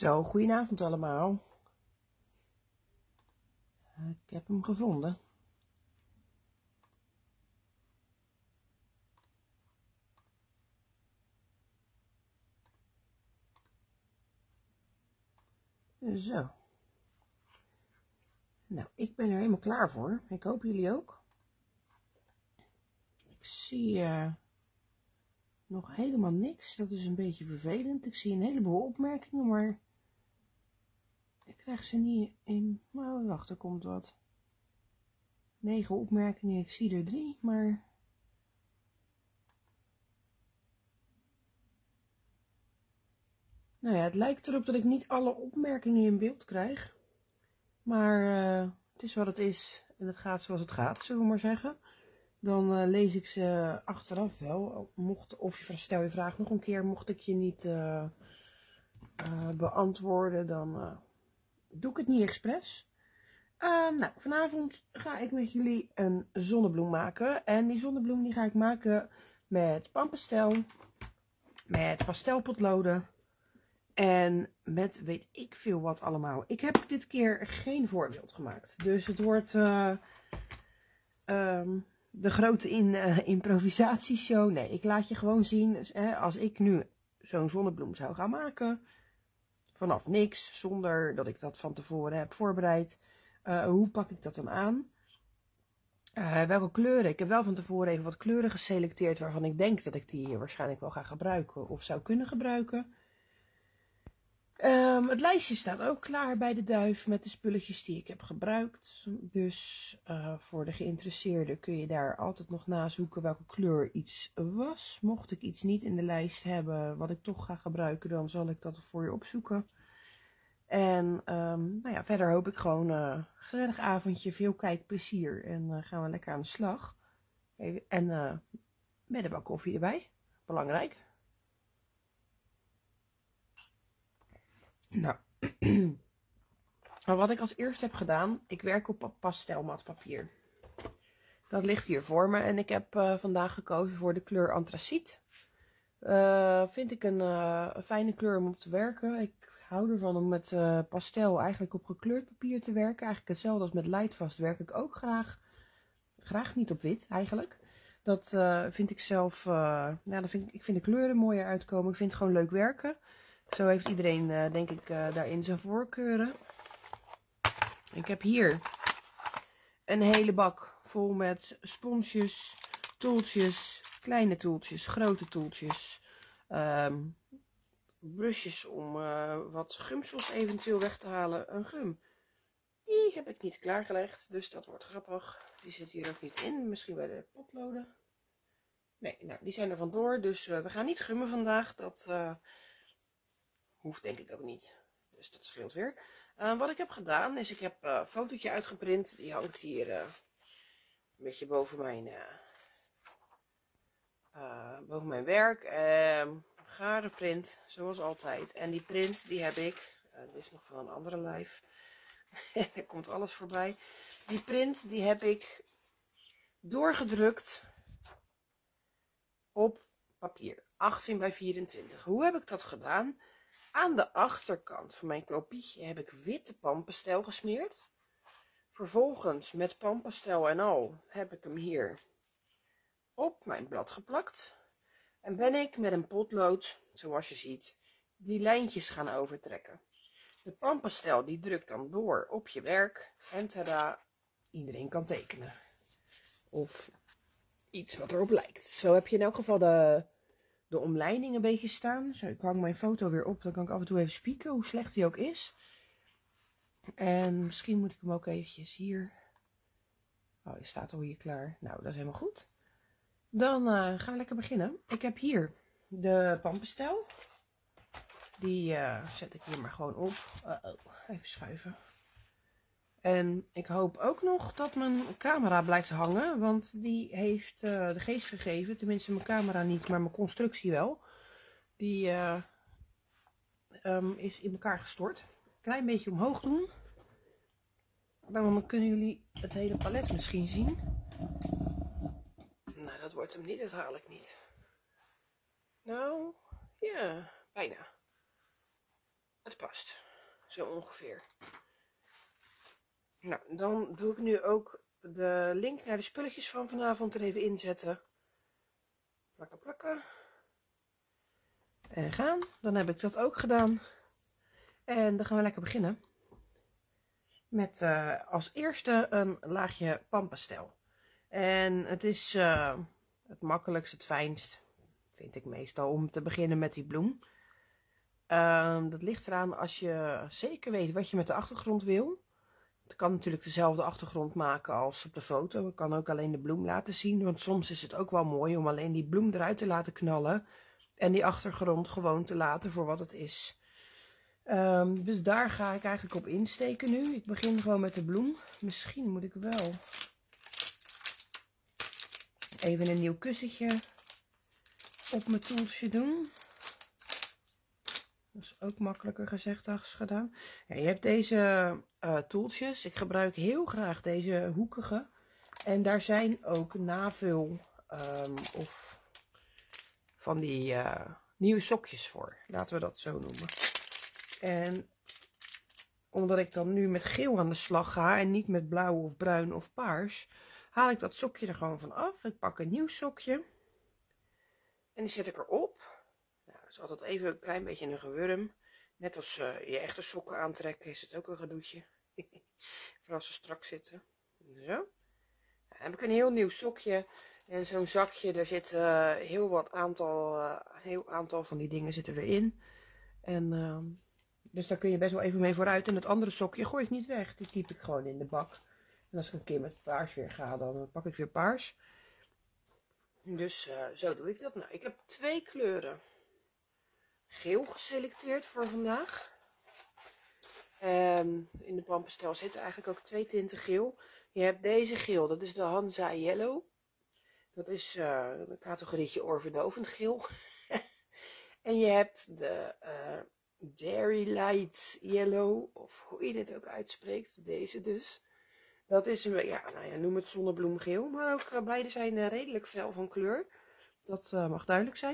Zo, goedenavond allemaal. Ik heb hem gevonden. Zo. Nou, ik ben er helemaal klaar voor. Ik hoop jullie ook. Ik zie nog helemaal niks. Dat is een beetje vervelend. Ik zie een heleboel opmerkingen, maar ik krijg ze niet in. Nou, wacht, er komt wat. 9 opmerkingen, ik zie er 3, maar nou ja, het lijkt erop dat ik niet alle opmerkingen in beeld krijg. Maar het is wat het is en het gaat zoals het gaat, zullen we maar zeggen. Dan lees ik ze achteraf wel. Stel je vraag nog een keer, mocht ik je niet beantwoorden, dan doe ik het niet expres. Nou, vanavond ga ik met jullie een zonnebloem maken. En die zonnebloem die ga ik maken met pampastel, met pastelpotloden en met weet ik veel wat allemaal. Ik heb dit keer geen voorbeeld gemaakt. Dus het wordt de grote improvisatieshow. Nee, ik laat je gewoon zien. Dus, als ik nu zo'n zonnebloem zou gaan maken, vanaf niks, zonder dat ik dat van tevoren heb voorbereid. Hoe pak ik dat dan aan? Welke kleuren? Ik heb wel van tevoren even wat kleuren geselecteerd waarvan ik denk dat ik die waarschijnlijk wel ga gebruiken of zou kunnen gebruiken. Het lijstje staat ook klaar bij de duif met de spulletjes die ik heb gebruikt. Dus voor de geïnteresseerden kun je daar altijd nog nazoeken welke kleur iets was. Mocht ik iets niet in de lijst hebben wat ik toch ga gebruiken, dan zal ik dat voor je opzoeken. En nou ja, verder hoop ik gewoon een gezellig avondje, veel kijkplezier en gaan we lekker aan de slag. En met een bak koffie erbij, belangrijk. Nou, wat ik als eerste heb gedaan, ik werk op pastelmatpapier. Dat ligt hier voor me en ik heb vandaag gekozen voor de kleur antraciet. Vind ik een fijne kleur om op te werken. Ik hou ervan om met pastel eigenlijk op gekleurd papier te werken. Eigenlijk hetzelfde als met Lightfast werk ik ook graag niet op wit eigenlijk. Dat vind ik zelf, ik vind de kleuren mooier uitkomen. Ik vind het gewoon leuk werken. Zo heeft iedereen denk ik daarin zijn voorkeuren. Ik heb hier een hele bak vol met sponsjes, toeltjes, kleine toeltjes, grote toeltjes. Brusjes om wat gumsels eventueel weg te halen. Een gum, die heb ik niet klaargelegd, dus dat wordt grappig. Die zit hier ook niet in, misschien bij de potloden. Nee, nou, die zijn er vandoor, dus we gaan niet gummen vandaag. Dat hoeft denk ik ook niet, dus dat scheelt weer. Wat ik heb gedaan is, ik heb een fotootje uitgeprint. Die hangt hier een beetje boven mijn werk. Gare print, zoals altijd. En die print die heb ik, dit is nog van een andere lijf. Er komt alles voorbij. Die print die heb ik doorgedrukt op papier, 18 bij 24. Hoe heb ik dat gedaan? Aan de achterkant van mijn kopietje heb ik witte pampastel gesmeerd. Vervolgens met pampastel en al heb ik hem hier op mijn blad geplakt. En ben ik met een potlood, zoals je ziet, die lijntjes gaan overtrekken. De pampastel die drukt dan door op je werk. En tada, iedereen kan tekenen. Of iets wat erop lijkt. Zo heb je in elk geval de omleiding een beetje staan. Zo, ik hang mijn foto weer op, dan kan ik af en toe even spieken, hoe slecht die ook is. En misschien moet ik hem ook eventjes hier. Oh, die staat al hier klaar. Nou, dat is helemaal goed. Dan gaan we lekker beginnen. Ik heb hier de pampastel. Die zet ik hier maar gewoon op. Even schuiven. En ik hoop ook nog dat mijn camera blijft hangen, want die heeft de geest gegeven. Tenminste mijn camera niet, maar mijn constructie wel. Die is in elkaar gestort. Klein beetje omhoog doen. Dan kunnen jullie het hele palet misschien zien. Nou, dat wordt hem niet, dat haal ik niet. Nou, ja, bijna. Het past. Zo ongeveer. Nou, dan doe ik nu ook de link naar de spulletjes van vanavond er even inzetten. Plakken, plakken. En gaan. Dan heb ik dat ook gedaan. En dan gaan we lekker beginnen. Met als eerste een laagje pampenstijl. En het is het makkelijkst, het fijnst, vind ik meestal, om te beginnen met die bloem. Dat ligt eraan als je zeker weet wat je met de achtergrond wil. Het kan natuurlijk dezelfde achtergrond maken als op de foto. Ik kan ook alleen de bloem laten zien, want soms is het ook wel mooi om alleen die bloem eruit te laten knallen. En die achtergrond gewoon te laten voor wat het is. Dus daar ga ik eigenlijk op insteken nu. Ik begin gewoon met de bloem. Misschien moet ik wel even een nieuw kussentje op mijn toeltje doen. Dat is ook makkelijker gezegd dan gedaan. Ja, je hebt deze toeltjes. Ik gebruik heel graag deze hoekige. En daar zijn ook navul of van die nieuwe sokjes voor. Laten we dat zo noemen. En omdat ik dan nu met geel aan de slag ga en niet met blauw of bruin of paars, haal ik dat sokje er gewoon van af. Ik pak een nieuw sokje en die zet ik erop. Nou, dat is altijd even een klein beetje een gewurm. Net als je echte sokken aantrekken is het ook een gedoetje. Vooral als ze strak zitten. Zo. Dan heb ik een heel nieuw sokje en zo'n zakje. Daar zit heel aantal van die dingen zitten erin. En dus daar kun je best wel even mee vooruit. En het andere sokje gooi ik niet weg. Die typ ik gewoon in de bak. En als ik een keer met paars weer ga, dan pak ik weer paars. Dus zo doe ik dat. Nou, ik heb 2 kleuren geel geselecteerd voor vandaag. In de pampenstijl zitten eigenlijk ook 2 tinten geel. Je hebt deze geel, dat is de Hansa Yellow. Dat is een categorietje oorverdovend geel. En je hebt de Dairy Light Yellow, of hoe je dit ook uitspreekt, deze dus. Dat is een, ja, nou ja, noem het zonnebloemgeel, maar ook beide zijn redelijk fel van kleur. Dat mag duidelijk zijn.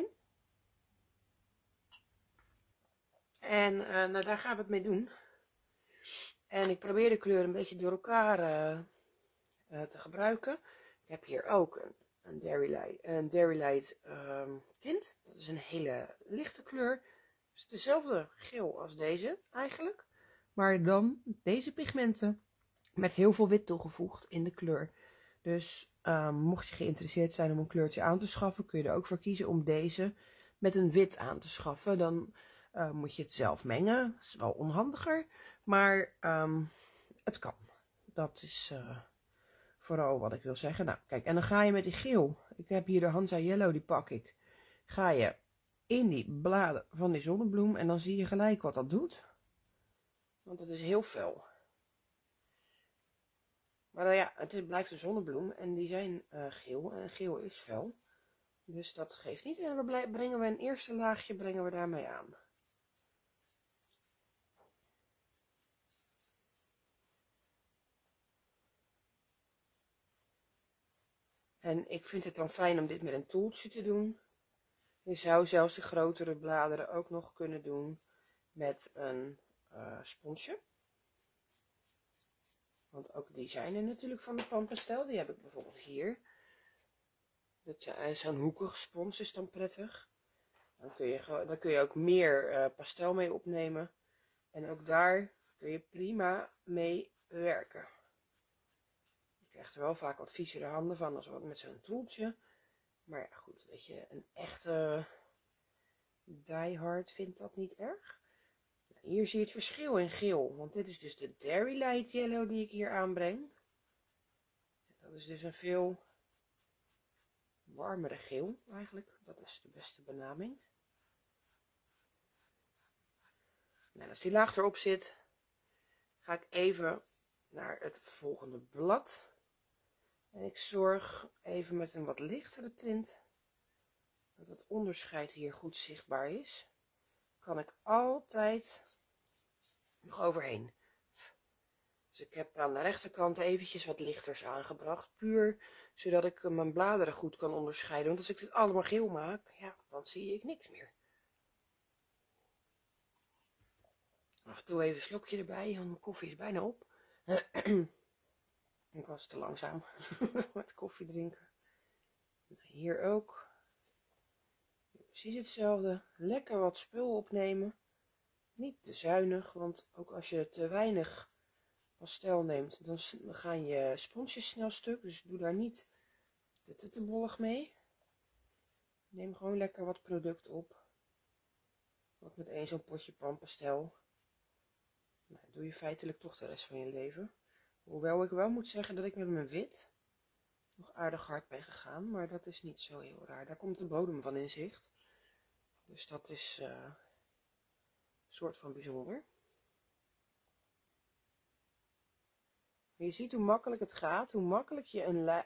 En nou, daar gaan we het mee doen. En ik probeer de kleuren een beetje door elkaar te gebruiken. Ik heb hier ook een Dairy Light tint. Dat is een hele lichte kleur. Het is dezelfde geel als deze eigenlijk. Maar dan deze pigmenten met heel veel wit toegevoegd in de kleur. Dus mocht je geïnteresseerd zijn om een kleurtje aan te schaffen, kun je er ook voor kiezen om deze met een wit aan te schaffen. Dan moet je het zelf mengen. Dat is wel onhandiger, maar het kan. Dat is vooral wat ik wil zeggen. Nou, kijk, en dan ga je met die geel. Ik heb hier de Hansa Yellow, die pak ik. Ga je in die bladen van die zonnebloem en dan zie je gelijk wat dat doet. Want het is heel fel. Maar ja, het blijft een zonnebloem en die zijn geel en geel is fel. Dus dat geeft niet. En brengen we een eerste laagje daarmee aan. En ik vind het dan fijn om dit met een toeltje te doen. Je zou zelfs de grotere bladeren ook nog kunnen doen met een sponsje. Want ook die zijn er natuurlijk van de pampenstijl. Die heb ik bijvoorbeeld hier. Zo'n hoekig spons is dan prettig. Dan kun je ook meer pastel mee opnemen. En ook daar kun je prima mee werken. Je krijgt er wel vaak wat viezere handen van als wat met zo'n toeltje. Maar ja, goed, weet je, een echte diehard vindt dat niet erg. Hier zie je het verschil in geel, want dit is dus de Dairy Light Yellow die ik hier aanbreng. Dat is dus een veel warmere geel eigenlijk, dat is de beste benaming. Nou, als die laag erop zit, ga ik even naar het volgende blad. En ik zorg even met een wat lichtere tint dat het onderscheid hier goed zichtbaar is. Kan ik altijd nog overheen. Dus ik heb aan de rechterkant eventjes wat lichters aangebracht, puur zodat ik mijn bladeren goed kan onderscheiden. Want als ik dit allemaal geel maak, ja, dan zie ik niks meer. Af en toe even een slokje erbij, want mijn koffie is bijna op. Ik was te langzaam met koffie drinken. Hier ook. Precies hetzelfde. Lekker wat spul opnemen. Niet te zuinig, want ook als je te weinig pastel neemt, dan gaan je sponsjes snel stuk. Dus doe daar niet te bollig mee. Neem gewoon lekker wat product op. Wat met één zo'n potje pampastel. Nou, doe je feitelijk toch de rest van je leven. Hoewel ik wel moet zeggen dat ik met mijn wit nog aardig hard ben gegaan. Maar dat is niet zo heel raar. Daar komt de bodem van in zicht. Dus dat is een soort van bijzonder. Je ziet hoe makkelijk het gaat. Hoe makkelijk je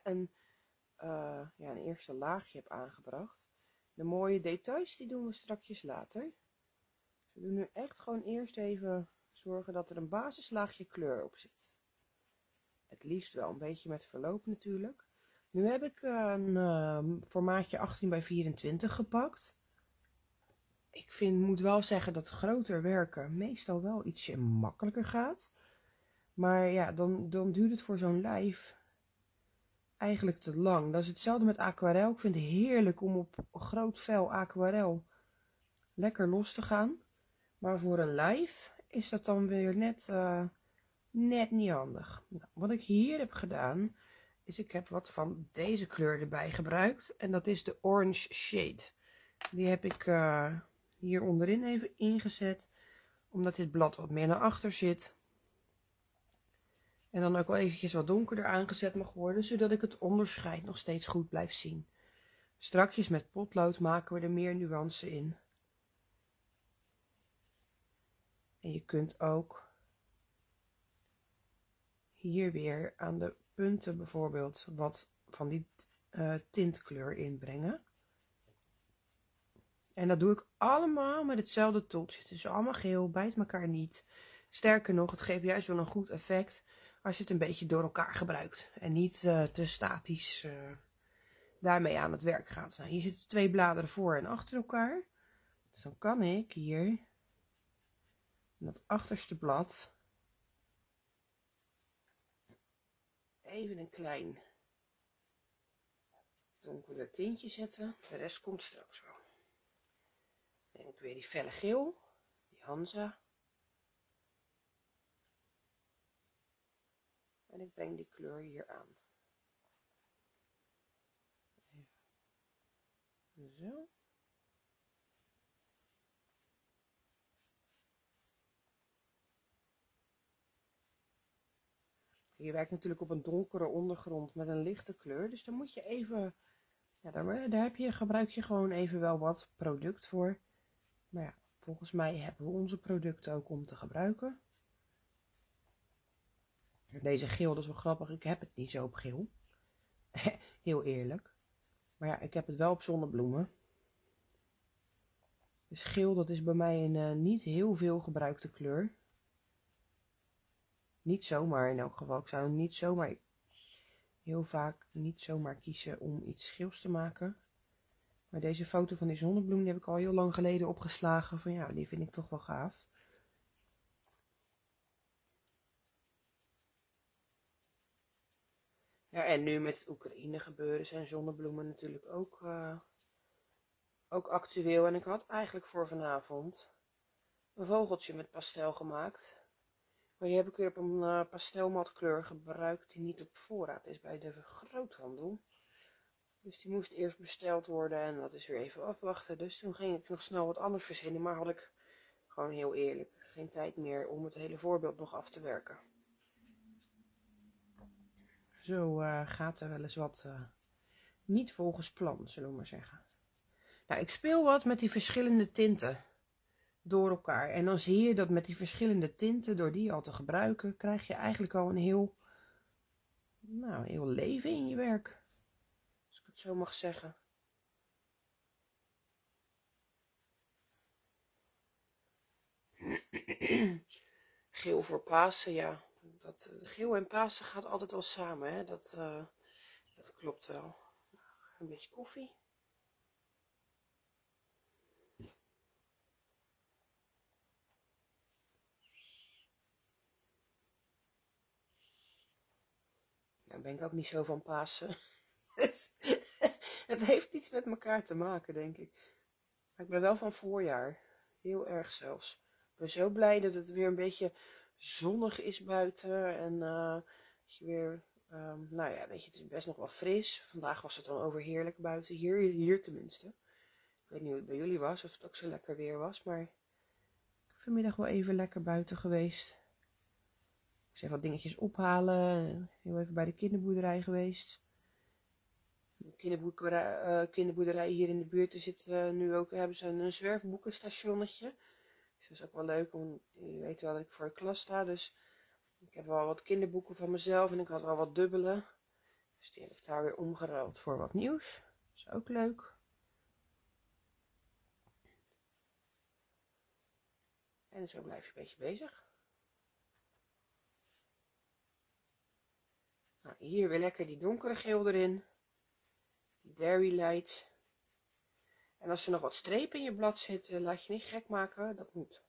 een eerste laagje hebt aangebracht. De mooie details die doen we strakjes later. We doen nu echt gewoon eerst even zorgen dat er een basislaagje kleur op zit. Het liefst wel een beetje met verloop natuurlijk. Nu heb ik een formaatje 18 bij 24 gepakt. Ik moet wel zeggen dat groter werken meestal wel ietsje makkelijker gaat. Maar ja, dan duurt het voor zo'n lijf eigenlijk te lang. Dat is hetzelfde met aquarel. Ik vind het heerlijk om op groot vel aquarel lekker los te gaan. Maar voor een lijf is dat dan weer net niet handig. Nou, wat ik hier heb gedaan, is ik heb wat van deze kleur erbij gebruikt. En dat is de Orange Shade. Die heb ik hier onderin even ingezet. Omdat dit blad wat meer naar achter zit. En dan ook wel eventjes wat donkerder aangezet mag worden. Zodat ik het onderscheid nog steeds goed blijf zien. Strakjes met potlood maken we er meer nuance in. En je kunt ook hier weer aan de punten bijvoorbeeld wat van die tintkleur inbrengen. En dat doe ik allemaal met hetzelfde toeltje. Het is allemaal geel, bijt elkaar niet. Sterker nog, het geeft juist wel een goed effect als je het een beetje door elkaar gebruikt. En niet te statisch daarmee aan het werk gaat. Nou, hier zitten 2 bladeren voor en achter elkaar. Dus dan kan ik hier in dat achterste blad even een klein donkerder tintje zetten. De rest komt straks wel. Dan neem ik weer die felle geel, die Hansa. En ik breng die kleur hier aan. Even. Zo. Je werkt natuurlijk op een donkere ondergrond met een lichte kleur. Dus dan moet je even, ja, daar gebruik je gewoon even wel wat product voor. Maar ja, volgens mij hebben we onze producten ook om te gebruiken. Deze geel, dat is wel grappig. Ik heb het niet zo op geel. Heel eerlijk. Maar ja, ik heb het wel op zonnebloemen. Dus geel, dat is bij mij een niet heel veel gebruikte kleur. Niet zomaar in elk geval. Ik zou niet zomaar, heel vaak niet zomaar kiezen om iets geels te maken. Maar deze foto van die zonnebloem die heb ik al heel lang geleden opgeslagen. Van ja, die vind ik toch wel gaaf. Ja, en nu met het Oekraïne gebeuren zijn zonnebloemen natuurlijk ook actueel. En ik had eigenlijk voor vanavond een vogeltje met pastel gemaakt. Maar die heb ik weer op een pastelmatkleur gebruikt die niet op voorraad is bij de groothandel. Dus die moest eerst besteld worden en dat is weer even afwachten. Dus toen ging ik nog snel wat anders verzinnen, maar had ik gewoon heel eerlijk geen tijd meer om het hele voorbeeld nog af te werken. Zo gaat er wel eens wat niet volgens plan, zullen we maar zeggen. Nou, ik speel wat met die verschillende tinten door elkaar. En dan zie je dat met die verschillende tinten, door die al te gebruiken, krijg je eigenlijk al een heel leven in je werk. Als ik het zo mag zeggen. Geel voor Pasen, ja. Geel en Pasen gaat altijd wel samen, hè. Dat klopt wel. Een beetje koffie. Daar ben ik ook niet zo van Pasen. Het heeft iets met elkaar te maken, denk ik. Maar ik ben wel van voorjaar. Heel erg zelfs. Ik ben zo blij dat het weer een beetje zonnig is buiten. En dat je weer, nou ja, weet je, het is best nog wel fris. Vandaag was het dan overheerlijk buiten. Hier tenminste. Ik weet niet hoe het bij jullie was, of het ook zo lekker weer was. Maar ik ben vanmiddag wel even lekker buiten geweest. Ik zeg wat dingetjes ophalen. Heel even bij de kinderboerderij geweest. Kinderboerderij hier in de buurt zit nu ook, hebben ze een zwerfboekenstationnetje. Dus dat is ook wel leuk, want je weet wel dat ik voor de klas sta. Dus ik heb wel wat kinderboeken van mezelf en ik had wel wat dubbele. Dus die heb ik daar weer omgeruild voor wat nieuws. Dat is ook leuk. En zo blijf je een beetje bezig. Nou, hier weer lekker die donkere geel erin. Die Dairy Light. En als er nog wat strepen in je blad zitten, laat je niet gek maken. Dat moet.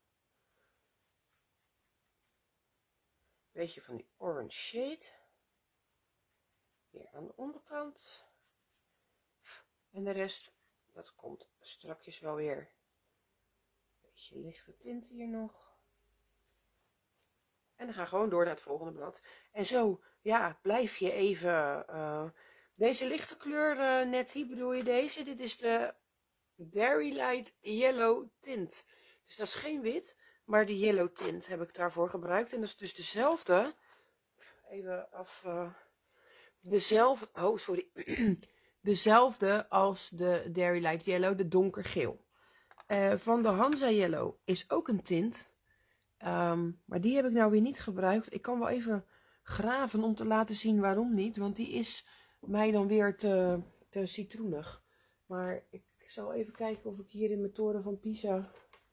Beetje van die orange shade. Weer aan de onderkant. En de rest, dat komt strakjes wel weer. Beetje lichte tint hier nog. En dan ga gewoon door naar het volgende blad. En zo, ja, blijf je even... deze lichte kleur, Nettie, bedoel je deze? Dit is de Dairy Light Yellow Tint. Dus dat is geen wit, maar de yellow tint heb ik daarvoor gebruikt. En dat is dus dezelfde. Even af... dezelfde... Oh, sorry. Dezelfde als de Dairy Light Yellow, de donkergeel. Van de Hansa Yellow is ook een tint. Maar die heb ik nou weer niet gebruikt. Ik kan wel even graven om te laten zien waarom niet. Want die is mij dan weer te citroenig. Maar ik zal even kijken of ik hier in mijn toren van Pisa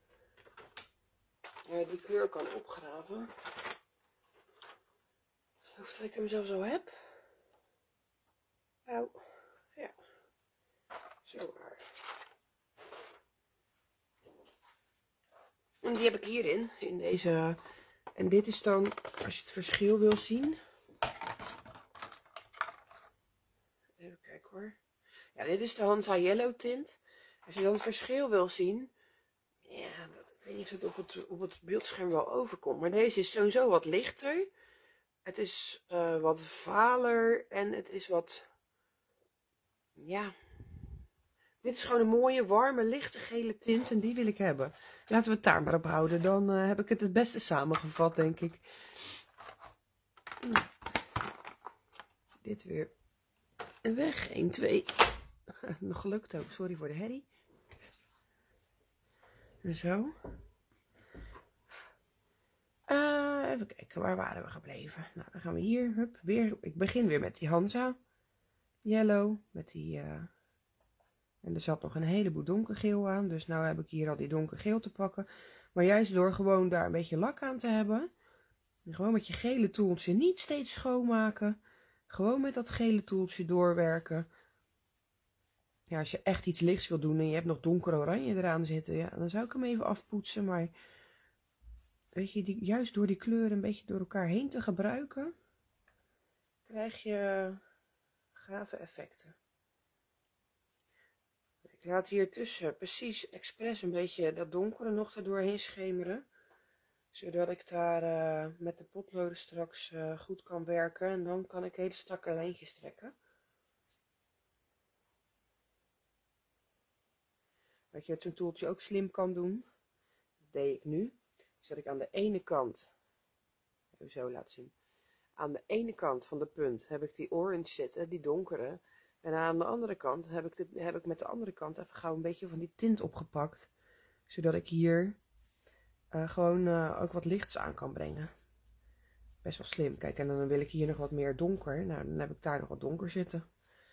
die kleur kan opgraven. Ik geloof dat ik hem zo heb. Nou, ja. Zo waar. En die heb ik hierin, in deze. En dit is dan, als je het verschil wil zien. Even kijken hoor. Ja, dit is de Hansa Yellow tint. Als je dan het verschil wil zien. Ja, ik weet niet of het op het beeldscherm wel overkomt. Maar deze is sowieso wat lichter. Het is wat valer. En het is wat... Ja... Dit is gewoon een mooie, warme, lichte gele tint en die wil ik hebben. Laten we het daar maar op houden. Dan heb ik het beste samengevat, denk ik. Dit weer weg. 1, 2. Nog gelukt ook. Sorry voor de herrie. Zo. Even kijken, waar waren we gebleven? Nou, dan gaan we hier. Hup, weer. Ik begin weer met die Hansa Yellow. Met die... En er zat nog een heleboel donkergeel aan. Dus nou heb ik hier al die donkergeel te pakken. Maar juist door gewoon daar een beetje lak aan te hebben. En gewoon met je gele toeltje niet steeds schoonmaken. Gewoon met dat gele toeltje doorwerken. Ja, als je echt iets lichts wil doen en je hebt nog donker oranje eraan zitten. Ja, dan zou ik hem even afpoetsen. Maar weet je, juist door die kleuren een beetje door elkaar heen te gebruiken. Krijg je gave effecten. Ik laat hier tussen precies expres een beetje dat donkere nog er doorheen schemeren. Zodat ik daar met de potloden straks goed kan werken. En dan kan ik hele strakke lijntjes trekken. Wat je met zo'n toeltje ook slim kan doen. Dat deed ik nu. Dus dat ik aan de ene kant, even zo laten zien. Aan de ene kant van de punt heb ik die orange zitten, die donkere. En aan de andere kant heb ik met de andere kant even gauw een beetje van die tint opgepakt. Zodat ik hier gewoon ook wat lichts aan kan brengen. Best wel slim. Kijk, en dan wil ik hier nog wat meer donker. Nou, dan heb ik daar nog wat donker zitten.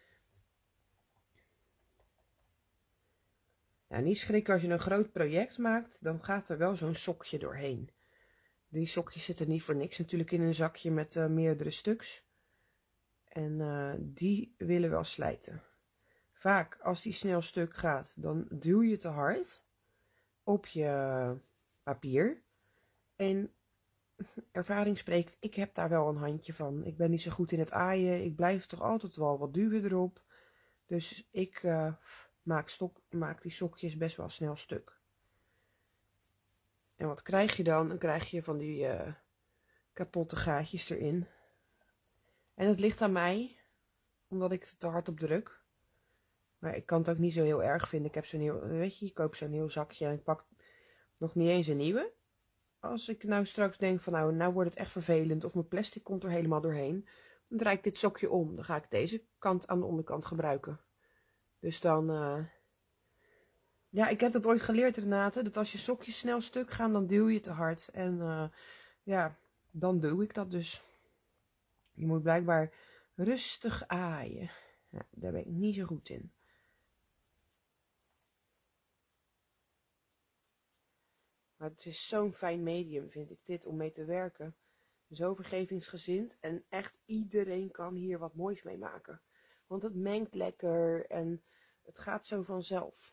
Nou, niet schrikken als je een groot project maakt. Dan gaat er wel zo'n sokje doorheen. Die sokjes zitten niet voor niks natuurlijk in een zakje met meerdere stuks. En die willen wel slijten. Vaak als die snel stuk gaat, dan duw je te hard op je papier. En ervaring spreekt, ik heb daar wel een handje van. Ik ben niet zo goed in het aaien. Ik blijf toch altijd wel wat duwen erop. Dus ik maak die sokjes best wel snel stuk. En wat krijg je dan? Dan krijg je van die kapotte gaatjes erin. En het ligt aan mij, omdat ik het te hard op druk. Maar ik kan het ook niet zo heel erg vinden. Ik heb zo'n heel, weet je, ik koop zo'n heel zakje en ik pak nog niet eens een nieuwe. Als ik nou straks denk van nou wordt het echt vervelend of mijn plastic komt er helemaal doorheen. Dan draai ik dit sokje om. Dan ga ik deze kant aan de onderkant gebruiken. Dus dan, ja, ik heb dat ooit geleerd, Renate, dat als je sokjes snel stuk gaan, dan duw je te hard. En ja, dan doe ik dat dus. Je moet blijkbaar rustig aaien. Ja, daar ben ik niet zo goed in. Maar het is zo'n fijn medium, vind ik dit, om mee te werken. Zo vergevingsgezind en echt iedereen kan hier wat moois mee maken. Want het mengt lekker en het gaat zo vanzelf.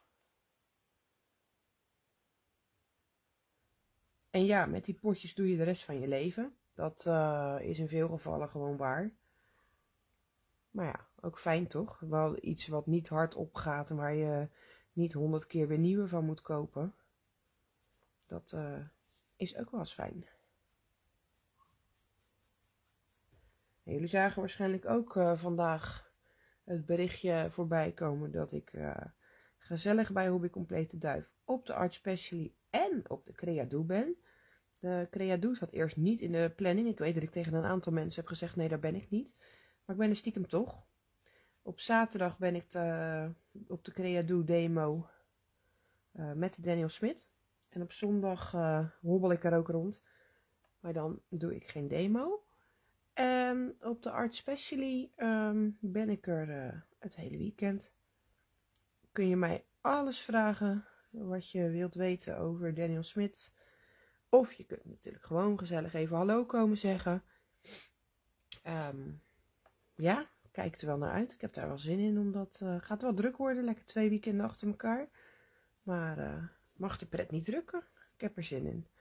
En ja, met die potjes doe je de rest van je leven. Dat is in veel gevallen gewoon waar. Maar ja, ook fijn toch? Wel iets wat niet hard opgaat en waar je niet 100 keer weer nieuwe van moet kopen. Dat is ook wel eens fijn. En jullie zagen waarschijnlijk ook vandaag het berichtje voorbij komen dat ik gezellig bij Hobby Complete Duif op de Art Specially en op de Creadoe ben. De Creadoe zat eerst niet in de planning. Ik weet dat ik tegen een aantal mensen heb gezegd nee, daar ben ik niet. Maar ik ben er stiekem toch. Op zaterdag ben ik op de Creadoe demo met Daniel Smit. En op zondag hobbel ik er ook rond. Maar dan doe ik geen demo. En op de Art Specially ben ik er het hele weekend. Kun je mij alles vragen wat je wilt weten over Daniel Smit. Of je kunt natuurlijk gewoon gezellig even hallo komen zeggen. Ja, kijk er wel naar uit. Ik heb daar wel zin in, omdat het gaat wel druk worden. Lekker 2 weekenden achter elkaar. Maar mag de pret niet drukken. Ik heb er zin in.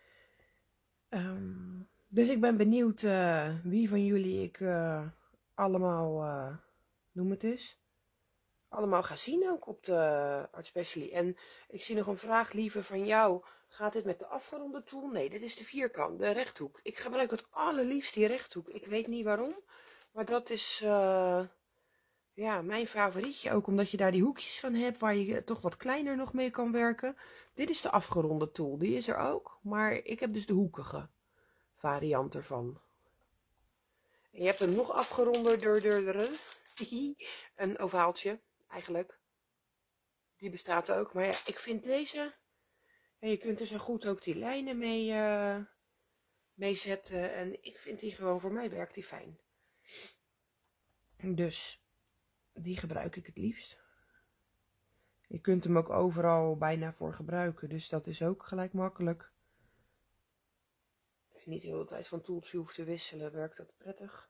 Dus ik ben benieuwd wie van jullie ik allemaal, noem het eens, allemaal ga zien ook op de Art Specially. En ik zie nog een vraag, lieve, van jou. Gaat dit met de afgeronde tool? Nee, dit is de vierkant, de rechthoek. Ik gebruik het allerliefst die rechthoek. Ik weet niet waarom, maar dat is ja, mijn favorietje. Ook omdat je daar die hoekjes van hebt waar je toch wat kleiner nog mee kan werken. Dit is de afgeronde tool, die is er ook. Maar ik heb dus de hoekige variant ervan. En je hebt hem nog afgeronder, een ovaaltje eigenlijk. Die bestaat ook. Maar ja, ik vind deze, ja, je kunt er zo goed ook die lijnen mee zetten. En ik vind die gewoon, voor mij werkt die fijn. Dus die gebruik ik het liefst. Je kunt hem ook overal bijna voor gebruiken. Dus dat is ook gelijk makkelijk. Als je niet de hele tijd van toeltje hoeft te wisselen, werkt dat prettig.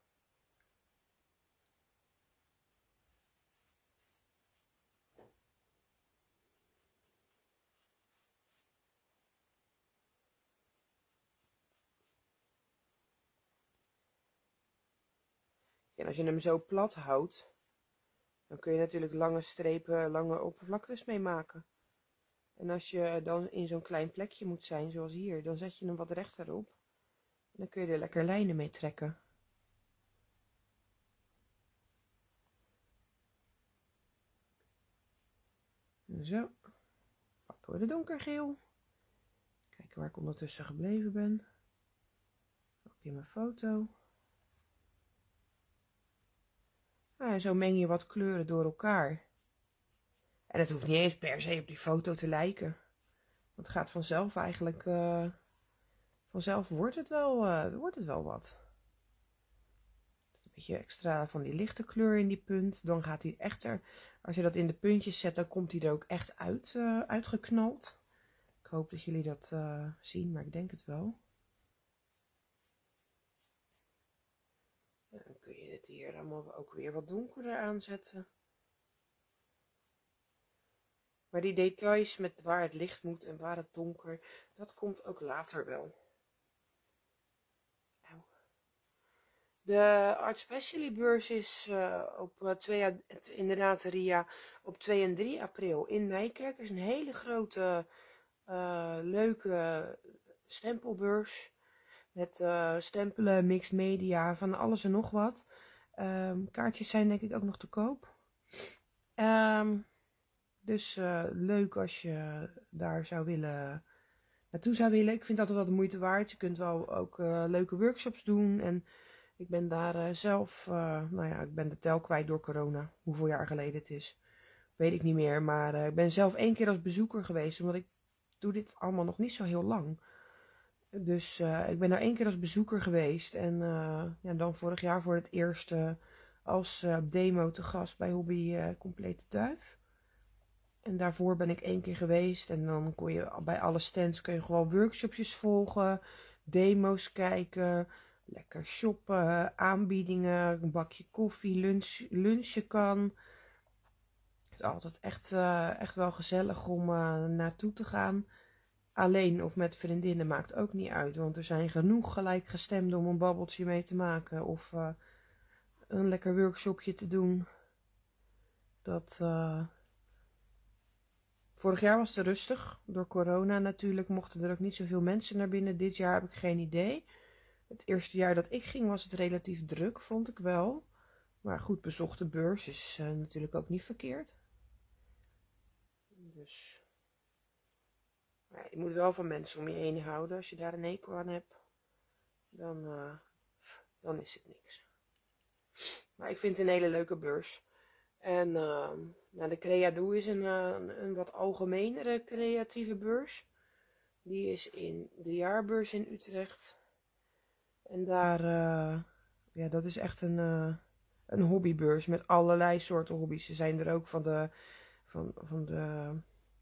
En als je hem zo plat houdt, dan kun je natuurlijk lange strepen, lange oppervlaktes mee maken. En als je dan in zo'n klein plekje moet zijn, zoals hier, dan zet je hem wat rechterop. En dan kun je er lekker lijnen mee trekken. Zo. Pakken we de donkergeel. Kijken waar ik ondertussen gebleven ben. Ook in mijn foto. Nou, en zo meng je wat kleuren door elkaar. En het hoeft niet eens per se op die foto te lijken. Want het gaat vanzelf eigenlijk... vanzelf wordt het wel wat. Een beetje extra van die lichte kleur in die punt. Dan gaat hij echt er... Als je dat in de puntjes zet, dan komt hij er ook echt uitgeknald. Ik hoop dat jullie dat zien, maar ik denk het wel. En dan kun je het hier allemaal ook weer wat donkerder aanzetten. Maar die details met waar het licht moet en waar het donker, dat komt ook later wel. De Art Specially beurs is inderdaad Ria, op 2 en 3 april in Nijkerk. Het is een hele grote, leuke stempelbeurs. Met stempelen, mixed media, van alles en nog wat. Kaartjes zijn denk ik ook nog te koop. Dus leuk als je daar naartoe zou willen. Ik vind dat wel de moeite waard. Je kunt wel ook leuke workshops doen. En ik ben daar zelf, nou ja, ik ben de tel kwijt door corona. Hoeveel jaar geleden het is, weet ik niet meer. Maar ik ben zelf 1 keer als bezoeker geweest. Omdat ik doe dit allemaal nog niet zo heel lang. Dus ik ben daar 1 keer als bezoeker geweest. En ja, dan vorig jaar voor het eerst als demo te gast bij Hobby Complete Duif. En daarvoor ben ik 1 keer geweest. En dan kon je bij alle stands kun je gewoon workshopjes volgen. Demo's kijken. Lekker shoppen. Aanbiedingen. Een bakje koffie. Lunchen kan. Het is altijd echt wel gezellig om naartoe te gaan. Alleen of met vriendinnen maakt ook niet uit. Want er zijn genoeg gelijkgestemden om een babbeltje mee te maken. Of een lekker workshopje te doen. Vorig jaar was het rustig. Door corona natuurlijk mochten er ook niet zoveel mensen naar binnen. Dit jaar heb ik geen idee. Het eerste jaar dat ik ging was het relatief druk, vond ik wel. Maar goed bezochte beurs is natuurlijk ook niet verkeerd. Dus ja, je moet wel van mensen om je heen houden. Als je daar een hekel aan hebt, dan is het niks. Maar ik vind het een hele leuke beurs. En nou, de Creadoe is een wat algemenere creatieve beurs. Die is in de jaarbeurs in Utrecht. En daar, ja, dat is echt een hobbybeurs met allerlei soorten hobby's. Ze zijn er ook van de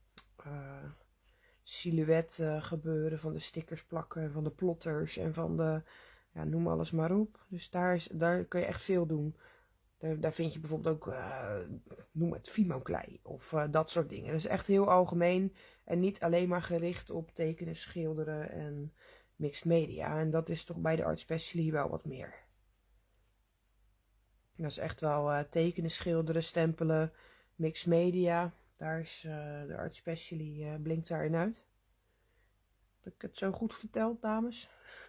silhouet gebeuren, van de stickers plakken, van de plotters en van de, ja, noem alles maar op. Dus daar kun je echt veel doen. Daar vind je bijvoorbeeld ook, noem het Fimo-klei of dat soort dingen. Dat is echt heel algemeen en niet alleen maar gericht op tekenen, schilderen en mixed media. En dat is toch bij de Art Specially wel wat meer. Dat is echt wel tekenen, schilderen, stempelen, mixed media. Daar is de Art Specially blinkt daarin uit. Heb ik het zo goed verteld, dames?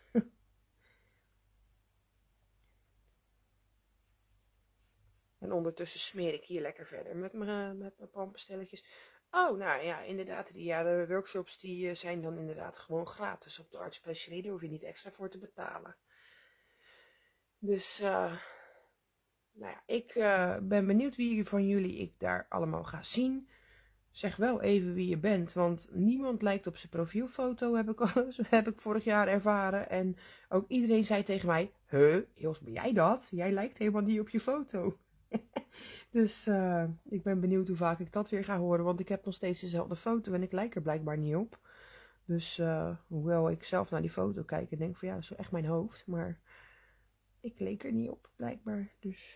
En ondertussen smeer ik hier lekker verder met mijn pampenstelletjes. Oh, nou ja, inderdaad. De workshops die zijn dan inderdaad gewoon gratis op de Art Specially. Daar hoef je niet extra voor te betalen. Dus, nou ja, ik ben benieuwd wie van jullie ik daar allemaal ga zien. Zeg wel even wie je bent, want niemand lijkt op zijn profielfoto, heb ik vorig jaar ervaren. En ook iedereen zei tegen mij, Jos, ben jij dat? Jij lijkt helemaal niet op je foto. Dus ik ben benieuwd hoe vaak ik dat weer ga horen, want ik heb nog steeds dezelfde foto en ik lijk er blijkbaar niet op. Dus hoewel ik zelf naar die foto kijk en denk van ja, dat is wel echt mijn hoofd, maar ik leek er niet op blijkbaar, dus...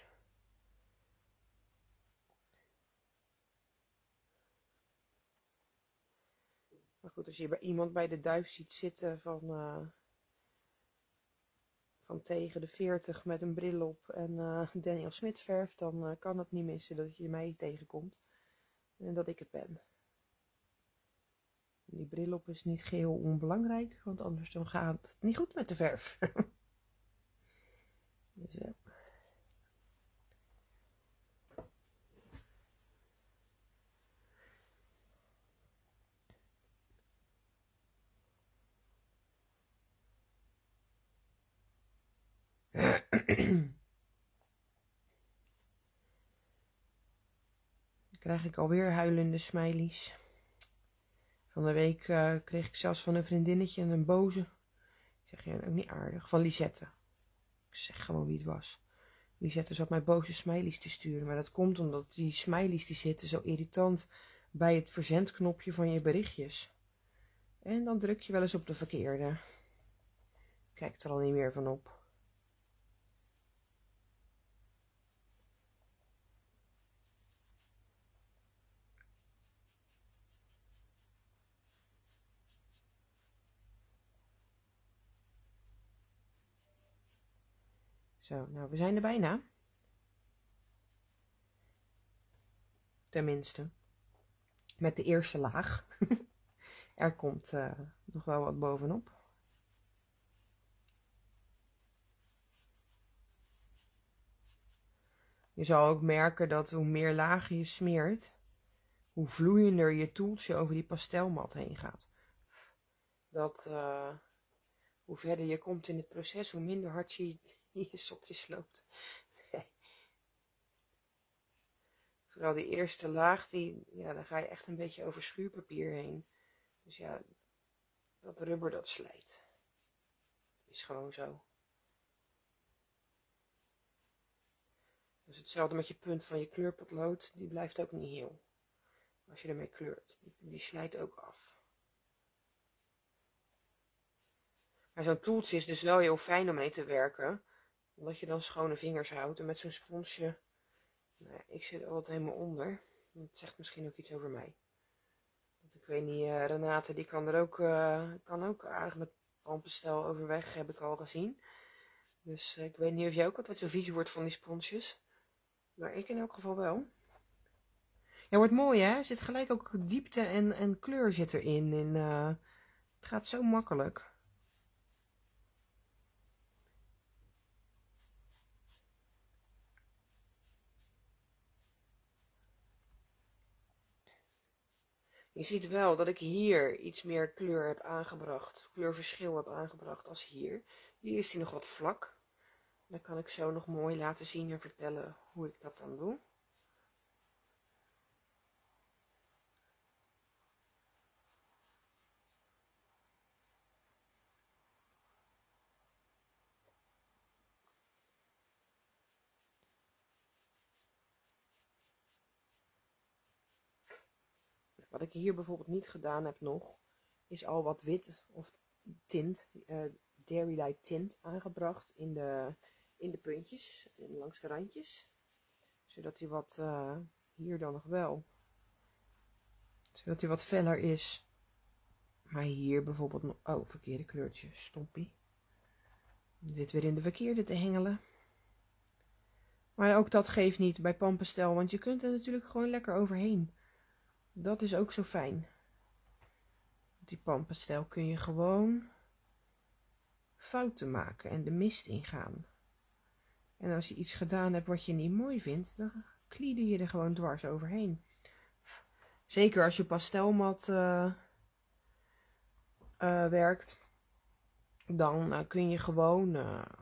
Maar goed, als je bij iemand bij de duif ziet zitten van tegen de 40 met een bril op en Daniel Smit verft, dan kan het niet missen dat je mij tegenkomt. En dat ik het ben. Die bril op is niet geheel onbelangrijk, want anders dan gaat het niet goed met de verf. Dus, Dan krijg ik alweer huilende smileys. Van de week kreeg ik zelfs van een vriendinnetje een boze. Ik zeg, ja, ook niet aardig. Van Lisette. Ik zeg gewoon wie het was. Lisette zat mij boze smileys te sturen. Maar dat komt omdat die smileys die zitten zo irritant bij het verzendknopje van je berichtjes. En dan druk je wel eens op de verkeerde. Kijk er al niet meer van op. Zo, nou we zijn er bijna. Tenminste. Met de eerste laag. Er komt nog wel wat bovenop. Je zal ook merken dat hoe meer lagen je smeert, hoe vloeiender je toeltje over die pastelmat heen gaat. Hoe verder je komt in het proces, hoe minder hard je je sokjes loopt. Vooral die eerste laag, daar ga je echt een beetje over schuurpapier heen. Dus ja, dat rubber dat slijt. Is gewoon zo. Dus hetzelfde met je punt van je kleurpotlood, die blijft ook niet heel. Als je ermee kleurt, die slijt ook af. Maar zo'n toeltje is dus wel heel fijn om mee te werken. Omdat je dan schone vingers houdt. En met zo'n sponsje, nou, ik zit altijd helemaal onder. Dat zegt misschien ook iets over mij. Want ik weet niet, Renate die kan ook aardig met pampenstijl overweg, heb ik al gezien. Dus ik weet niet of jij ook altijd zo vies wordt van die sponsjes. Maar ik in elk geval wel. Ja, wordt mooi hè? Er zit gelijk ook diepte en kleur zit erin. En, het gaat zo makkelijk. Je ziet wel dat ik hier iets meer kleur heb aangebracht. Kleurverschil heb aangebracht als hier. Hier is die nog wat vlak. Dan kan ik zo nog mooi laten zien en vertellen hoe ik dat dan doe. Wat ik hier bijvoorbeeld niet gedaan heb nog, is al wat wit of tint, Dairy Light tint aangebracht in de puntjes, langs de randjes. Zodat hij wat, hier dan nog wel, zodat hij wat feller is. Maar hier bijvoorbeeld nog, oh verkeerde kleurtje, stompie. Zit weer in de verkeerde te hengelen. Maar ook dat geeft niet bij pampenstijl, want je kunt er natuurlijk gewoon lekker overheen. Dat is ook zo fijn. Die pampenstijl kun je gewoon fouten maken en de mist ingaan. En als je iets gedaan hebt wat je niet mooi vindt, dan klieder je er gewoon dwars overheen. Zeker als je pastelmat werkt, dan kun je gewoon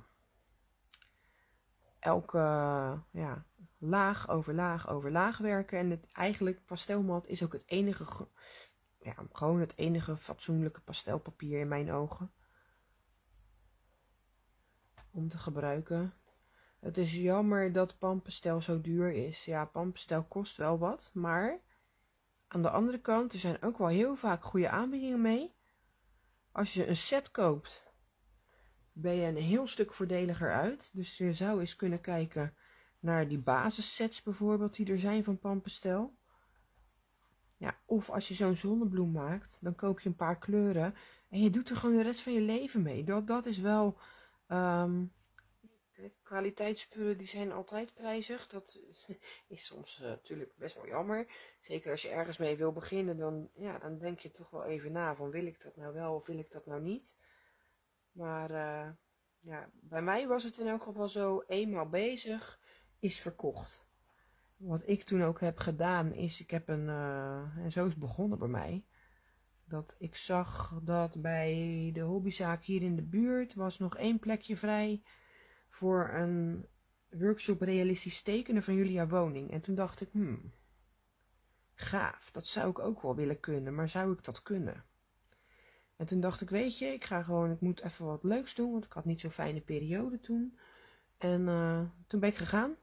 elke laag over laag over laag werken. En eigenlijk pastelmat is ook het enige, gewoon het enige fatsoenlijke pastelpapier in mijn ogen. Om te gebruiken. Het is jammer dat pampenstijl zo duur is. Ja, pampenstijl kost wel wat, maar aan de andere kant, er zijn ook wel heel vaak goede aanbiedingen mee. Als je een set koopt, ben je een heel stuk voordeliger uit. Dus je zou eens kunnen kijken naar die basissets bijvoorbeeld die er zijn van pampenstijl. Ja, of als je zo'n zonnebloem maakt, dan koop je een paar kleuren en je doet er gewoon de rest van je leven mee. Dat is wel... kwaliteitsspullen die zijn altijd prijzig. Dat is soms natuurlijk best wel jammer. Zeker als je ergens mee wil beginnen, dan denk je toch wel even na van wil ik dat nou wel of wil ik dat nou niet. Maar bij mij was het in elk geval zo, eenmaal bezig is verkocht. Wat ik toen ook heb gedaan is, ik heb en zo is het begonnen bij mij. Dat ik zag dat bij de hobbyzaak hier in de buurt was nog 1 plekje vrij voor een workshop realistisch tekenen van Julia Woning. En toen dacht ik, gaaf, dat zou ik ook wel willen kunnen, maar zou ik dat kunnen? En toen dacht ik, weet je, ik moet even wat leuks doen, want ik had niet zo'n fijne periode toen. En toen ben ik gegaan.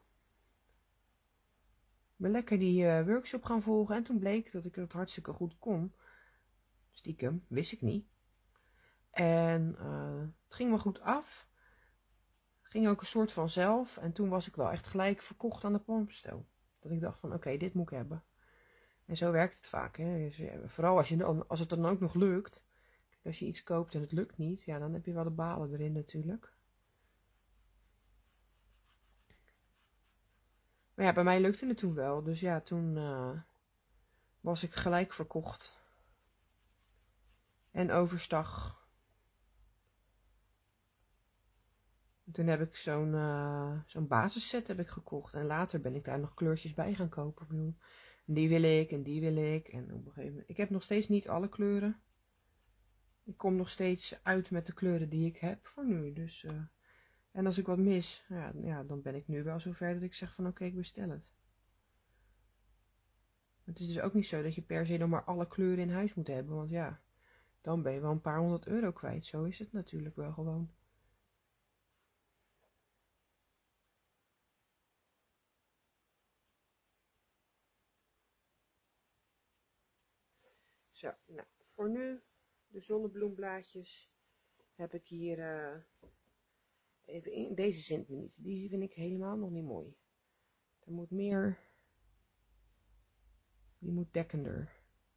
Ben lekker die workshop gaan volgen en toen bleek dat ik het hartstikke goed kon. Stiekem, wist ik niet. En het ging me goed af. Ging ook een soort van zelf. En toen was ik wel echt gelijk verkocht aan de pampenstijl. Dat ik dacht van oké, dit moet ik hebben. En zo werkt het vaak. Hè? Dus, vooral als het dan ook nog lukt. Kijk, als je iets koopt en het lukt niet. Ja, dan heb je wel de balen erin natuurlijk. Maar ja, bij mij lukte het toen wel. Dus ja, toen was ik gelijk verkocht. En overstag. Toen heb ik zo'n basisset heb ik gekocht. En later ben ik daar nog kleurtjes bij gaan kopen. En die wil ik en die wil ik. En op een gegeven moment... Ik heb nog steeds niet alle kleuren. Ik kom nog steeds uit met de kleuren die ik heb voor nu. Dus, en als ik wat mis, ja, dan ben ik nu wel zover dat ik zeg van oké, ik bestel het. Het is dus ook niet zo dat je per se nog maar alle kleuren in huis moet hebben. Want ja, dan ben je wel een paar €100 kwijt. Zo is het natuurlijk wel gewoon. Zo, nou, voor nu de zonnebloemblaadjes heb ik hier even in. Deze zint me niet. Die vind ik helemaal nog niet mooi. Er moet meer, die moet dekkender.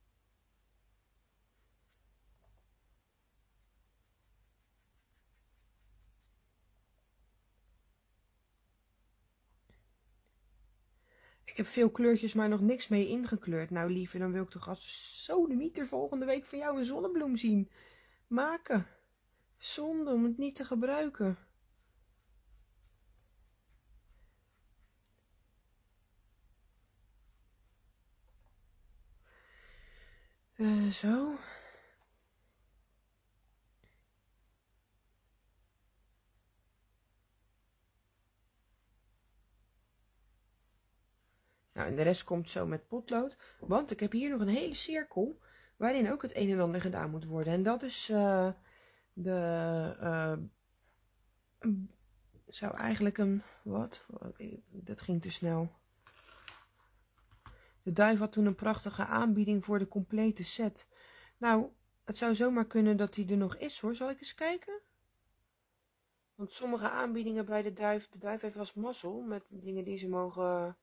Ik heb veel kleurtjes, maar nog niks mee ingekleurd. Nou lieve, dan wil ik toch als sodemieter volgende week van jou een zonnebloem zien. Maken. Zonde om het niet te gebruiken. Zo. Nou, en de rest komt zo met potlood. Want ik heb hier nog een hele cirkel waarin ook het een en ander gedaan moet worden. En dat is zou eigenlijk een... Wat? Dat ging te snel. De duif had toen een prachtige aanbieding voor de complete set. Nou, het zou zomaar kunnen dat die er nog is hoor. Zal ik eens kijken? Want sommige aanbiedingen bij de duif heeft wel eens mazzel met dingen die ze mogen...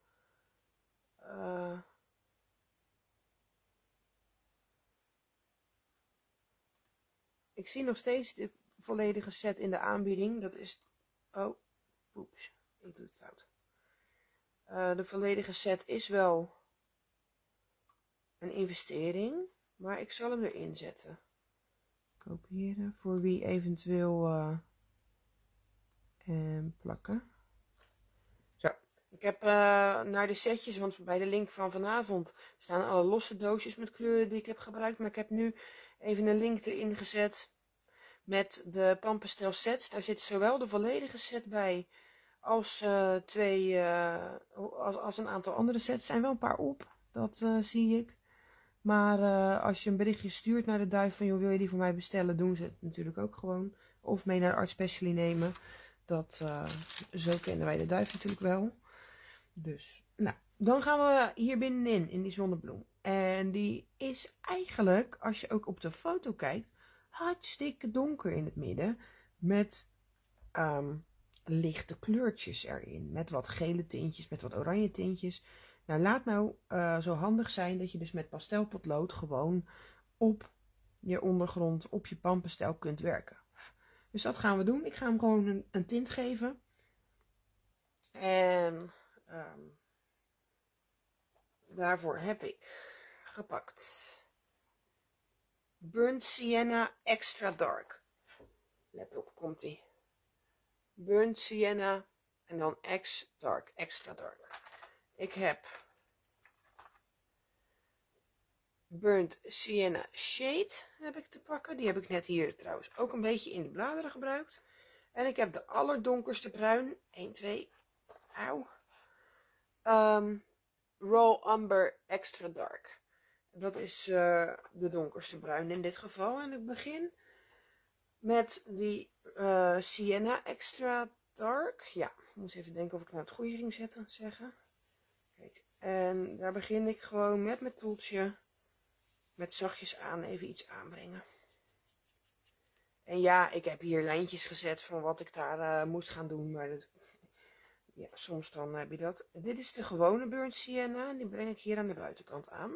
ik zie nog steeds de volledige set in de aanbieding. Dat is... Oh, oeps. Ik doe het fout. De volledige set is wel een investering. Maar ik zal hem erin zetten. Kopiëren. Voor wie eventueel... en plakken. Zo. Ik heb naar de setjes, want bij de link van vanavond staan alle losse doosjes met kleuren die ik heb gebruikt. Maar ik heb nu even een link erin gezet met de Pampastel sets. Daar zit zowel de volledige set bij als als een aantal andere sets. Er zijn wel een paar op, dat zie ik. Maar als je een berichtje stuurt naar de duif van joh, wil je die voor mij bestellen, doen ze het natuurlijk ook gewoon. Of mee naar Art Specially nemen. Dat, zo kennen wij de duif natuurlijk wel. Dus, nou, dan gaan we hier binnenin, in die zonnebloem. En die is eigenlijk, als je ook op de foto kijkt, hartstikke donker in het midden. Met lichte kleurtjes erin. Met wat gele tintjes, met wat oranje tintjes. Nou, laat nou zo handig zijn dat je dus met pastelpotlood gewoon op je ondergrond, op je pampastel kunt werken. Dus dat gaan we doen. Ik ga hem gewoon een tint geven. En daarvoor heb ik gepakt Burnt Sienna Extra Dark. Let op, komt ie. Burnt Sienna en dan Extra Dark. Ik heb Burnt Sienna Shade heb ik te pakken. Die heb ik net hier trouwens ook een beetje in de bladeren gebruikt. En ik heb de allerdonkerste bruin. 1, 2. Auw. Raw Umber Extra Dark. Dat is de donkerste bruin in dit geval. En ik begin met die Sienna Extra Dark. Ja, ik moest even denken of ik nou het goede ging zeggen. Kijk, en daar begin ik gewoon met mijn toeltje. Met zachtjes aan even iets aanbrengen. En ja, ik heb hier lijntjes gezet van wat ik daar moest gaan doen. Maar dat, ja, soms dan heb je dat. Dit is de gewone Burnt Sienna. En die breng ik hier aan de buitenkant aan.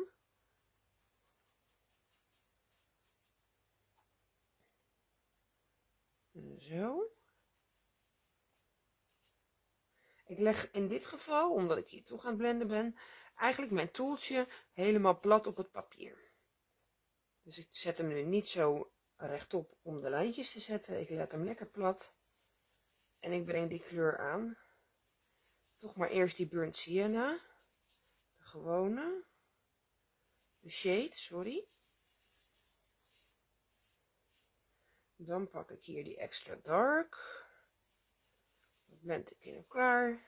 Zo. Ik leg in dit geval, omdat ik hier toch aan het blenden ben, eigenlijk mijn toeltje helemaal plat op het papier. Dus ik zet hem nu niet zo rechtop om de lijntjes te zetten. Ik let hem lekker plat. En ik breng die kleur aan. Toch maar eerst die burnt sienna. De gewone. De shade, sorry. Dan pak ik hier die extra dark. Dat blend ik in elkaar.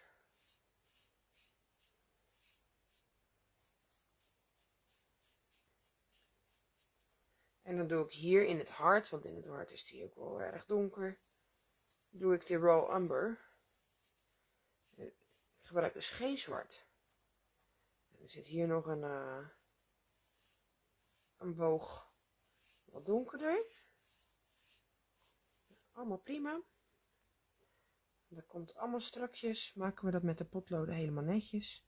En dan doe ik hier in het hart, want in het hart is die ook wel erg donker, doe ik de raw umber. Ik gebruik dus geen zwart. En er zit hier nog een boog wat donkerder. Allemaal prima. Dat komt allemaal strakjes. Maken we dat met de potloden helemaal netjes.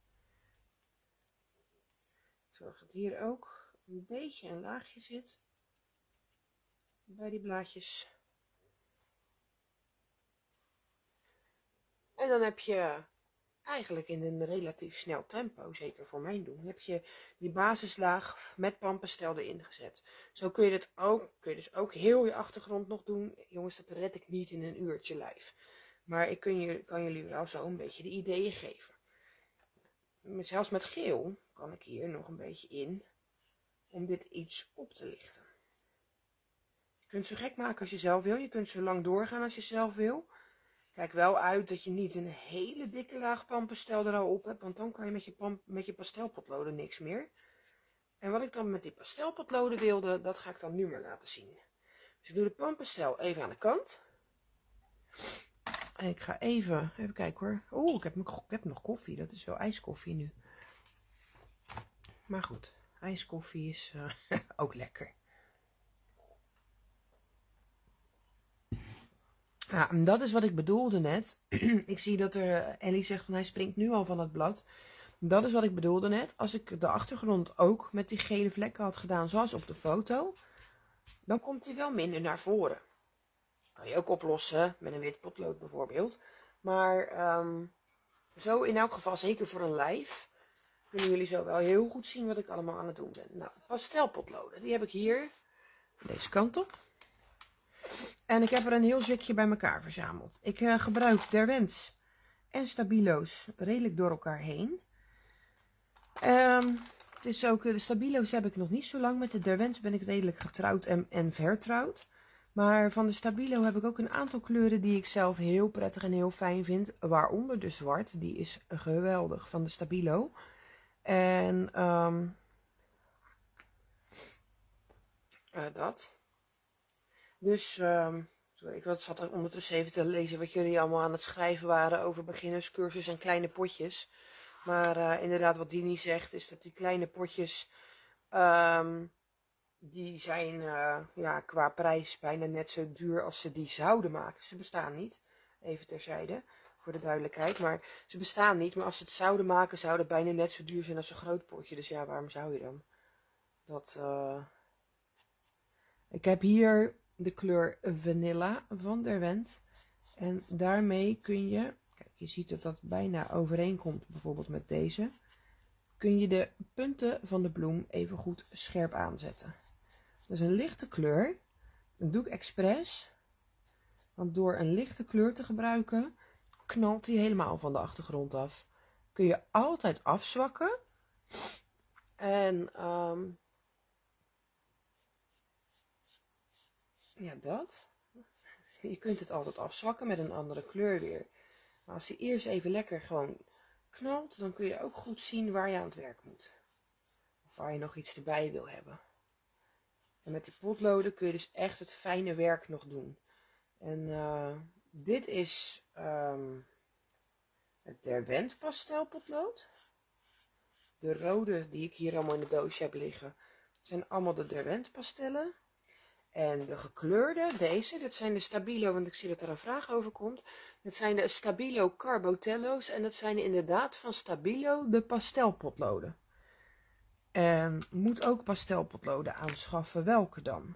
Zorg dat hier ook een beetje een laagje zit. Bij die blaadjes. En dan heb je eigenlijk in een relatief snel tempo, zeker voor mijn doen, heb je die basislaag met pampenstijl erin gezet. Zo kun je dus ook heel je achtergrond nog doen. Jongens, dat red ik niet in een uurtje live. Maar ik kan jullie wel zo een beetje de ideeën geven. Zelfs met geel kan ik hier nog een beetje in, om dit iets op te lichten. Je kunt zo gek maken als je zelf wil. Je kunt zo lang doorgaan als je zelf wil. Kijk wel uit dat je niet een hele dikke laag pampenstijl er al op hebt, want dan kan je met je pastelpotloden niks meer. En wat ik dan met die pastelpotloden wilde, dat ga ik dan nu maar laten zien. Dus ik doe de pampenstijl even aan de kant. En ik ga even kijken hoor. Oeh, ik heb nog koffie. Dat is wel ijskoffie nu. Maar goed, ijskoffie is ook lekker. Ja, en dat is wat ik bedoelde net. Ik zie dat Ellie zegt van hij springt nu al van het blad. Dat is wat ik bedoelde net. Als ik de achtergrond ook met die gele vlekken had gedaan zoals op de foto, dan komt hij wel minder naar voren. Kan je ook oplossen met een wit potlood bijvoorbeeld. Maar zo in elk geval, zeker voor een live, kunnen jullie zo wel heel goed zien wat ik allemaal aan het doen ben. Nou, pastelpotloden, die heb ik hier deze kant op. En ik heb er een heel zwikje bij elkaar verzameld. Ik gebruik Derwents en Stabilo's redelijk door elkaar heen. Het is ook, de Stabilo's heb ik nog niet zo lang. Met de Derwents ben ik redelijk getrouwd en vertrouwd. Maar van de Stabilo heb ik ook een aantal kleuren die ik zelf heel prettig en heel fijn vind. Waaronder de zwart, die is geweldig van de Stabilo. En dat. Dus, sorry, ik zat er ondertussen even te lezen wat jullie allemaal aan het schrijven waren over beginnerscursus en kleine potjes. Maar inderdaad, wat Dini zegt, is dat die kleine potjes, die zijn ja, qua prijs bijna net zo duur als ze die zouden maken. Ze bestaan niet, even terzijde, voor de duidelijkheid. Maar ze bestaan niet, maar als ze het zouden maken, zou het bijna net zo duur zijn als een groot potje. Dus ja, waarom zou je dan? Ik heb hier de kleur Vanilla van Derwent. En daarmee kun je, kijk, je ziet dat dat bijna overeenkomt bijvoorbeeld met deze. Kun je de punten van de bloem even goed scherp aanzetten. Dat is een lichte kleur. Dat doe ik expres. Want door een lichte kleur te gebruiken, knalt die helemaal van de achtergrond af. Kun je altijd afzwakken. En ja, dat. Je kunt het altijd afzwakken met een andere kleur weer. Maar als die eerst even lekker gewoon knalt, dan kun je ook goed zien waar je aan het werk moet. Of waar je nog iets erbij wil hebben. En met die potloden kun je dus echt het fijne werk nog doen. En dit is het Derwent pastelpotlood. De rode die ik hier allemaal in de doosje heb liggen, zijn allemaal de Derwent pastellen. En de gekleurde, deze, dat zijn de Stabilo, want ik zie dat er een vraag over komt. Dat zijn de Stabilo Carbotello's en dat zijn inderdaad van Stabilo de pastelpotloden. En moet ook pastelpotloden aanschaffen. Welke dan?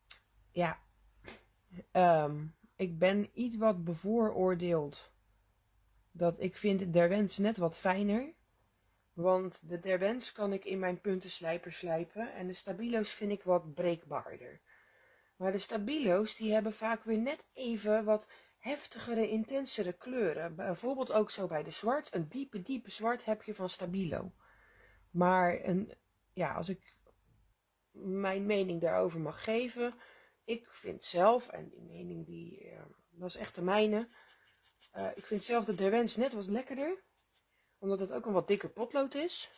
Ja, ik ben iets wat bevooroordeeld dat ik vind de Derwents net wat fijner. Want de Derwents kan ik in mijn puntenslijper slijpen en de Stabilo's vind ik wat breekbaarder. Maar de Stabilo's die hebben vaak weer net even wat heftigere, intensere kleuren. Bijvoorbeeld ook zo bij de zwart. Een diepe zwart heb je van Stabilo. Maar ja, als ik mijn mening daarover mag geven. Ik vind zelf, en die mening dat is echt de mijne. Ik vind zelf de Derwents net wat lekkerder. Omdat het ook een wat dikker potlood is.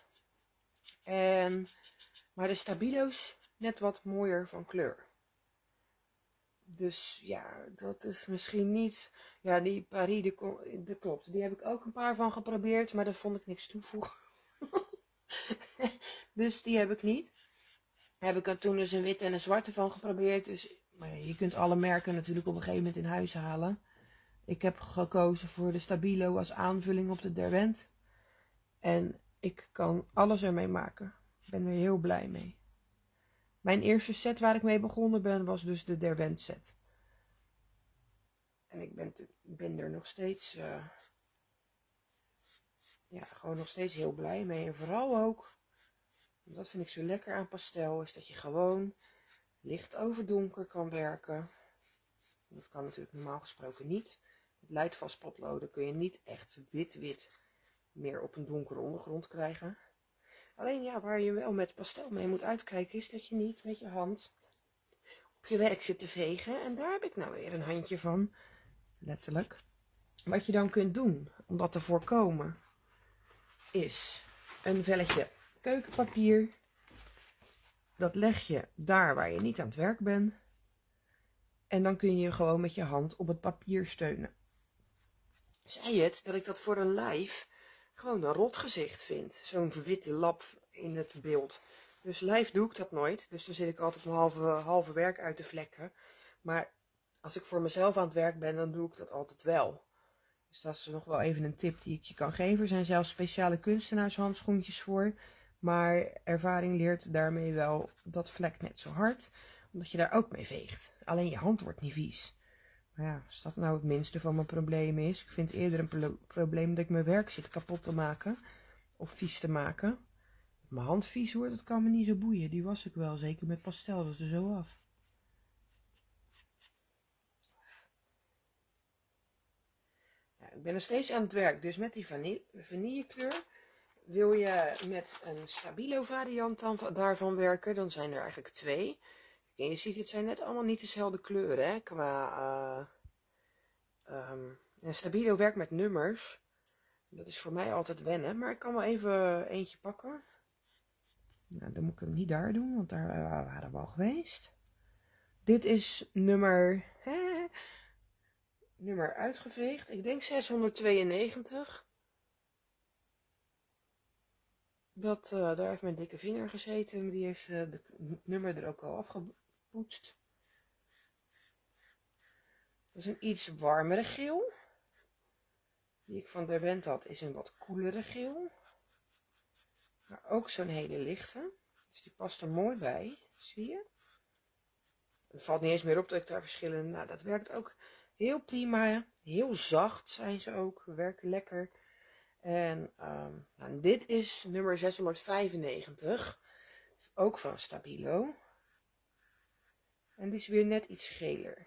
Maar de Stabilo's net wat mooier van kleur. Dus ja, dat is misschien niet... Ja, die Paris, dat klopt. Die heb ik ook een paar van geprobeerd, maar daar vond ik niks toevoegen. Dus die heb ik niet. Heb ik er toen dus een witte en een zwarte van geprobeerd. Dus, maar ja, je kunt alle merken natuurlijk op een gegeven moment in huis halen. Ik heb gekozen voor de Stabilo als aanvulling op de Derwent. En ik kan alles ermee maken. Ik ben er heel blij mee. Mijn eerste set waar ik mee begonnen ben was dus de Derwent set. En ik ben er nog steeds, gewoon nog steeds heel blij mee. En vooral ook, dat vind ik zo lekker aan pastel, is dat je gewoon licht over donker kan werken. Dat kan natuurlijk normaal gesproken niet. Met leidvast potloden kun je niet echt wit meer op een donkere ondergrond krijgen. Alleen ja, waar je wel met pastel mee moet uitkijken is dat je niet met je hand op je werk zit te vegen. En daar heb ik nou weer een handje van, letterlijk. Wat je dan kunt doen om dat te voorkomen is een velletje keukenpapier. Dat leg je daar waar je niet aan het werk bent. En dan kun je gewoon met je hand op het papier steunen. Zei het dat ik dat voor een live gewoon een rot gezicht vind. Zo'n witte lap in het beeld. Dus live doe ik dat nooit. Dus dan zit ik altijd een halve werk uit te vlekken. Maar als ik voor mezelf aan het werk ben, dan doe ik dat altijd wel. Dus dat is nog wel even een tip die ik je kan geven. Er zijn zelfs speciale kunstenaarshandschoentjes voor. Maar ervaring leert daarmee wel, dat vlekt net zo hard. Omdat je daar ook mee veegt. Alleen je hand wordt niet vies. Maar ja, als dat nou het minste van mijn probleem is. Ik vind eerder een probleem dat ik mijn werk zit kapot te maken. Of vies te maken. Mijn hand vies wordt, dat kan me niet zo boeien. Die was ik wel, zeker met pastel, dat is er zo af. Ja, ik ben nog steeds aan het werk, dus met die vanillekleur. Wil je met een Stabilo variant daarvan werken, dan zijn er eigenlijk twee. En je ziet, het zijn net allemaal niet dezelfde kleuren, hè, en Stabilo werkt met nummers. Dat is voor mij altijd wennen, maar ik kan wel even eentje pakken. Nou, dan moet ik hem niet daar doen, want daar waren we al geweest. Dit is nummer uitgeveegd. Ik denk 692. Daar heeft mijn dikke vinger gezeten. Die heeft het nummer er ook al afgepoetst. Dat is een iets warmere geel. Die ik van Derwent had, is een wat koelere geel. Maar ook zo'n hele lichte. Dus die past er mooi bij. Zie je? Het valt niet eens meer op dat ik daar verschillen. Nou, dat werkt ook heel prima. Heel zacht zijn ze ook. Werken lekker. En nou, dit is nummer 695. Ook van Stabilo. En die is weer net iets geler.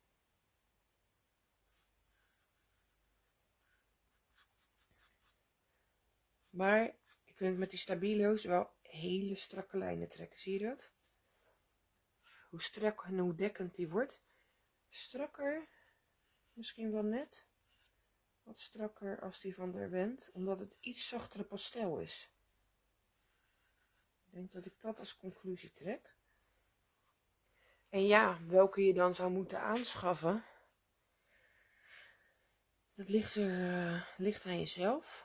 Maar je kunt met die Stabilo's wel hele strakke lijnen trekken. Zie je dat? Hoe strak en hoe dekkend die wordt. Strakker. Misschien wel net. Wat strakker als die van Derwent. Omdat het iets zachtere pastel is. Ik denk dat ik dat als conclusie trek. En ja, welke je dan zou moeten aanschaffen. Dat ligt aan jezelf.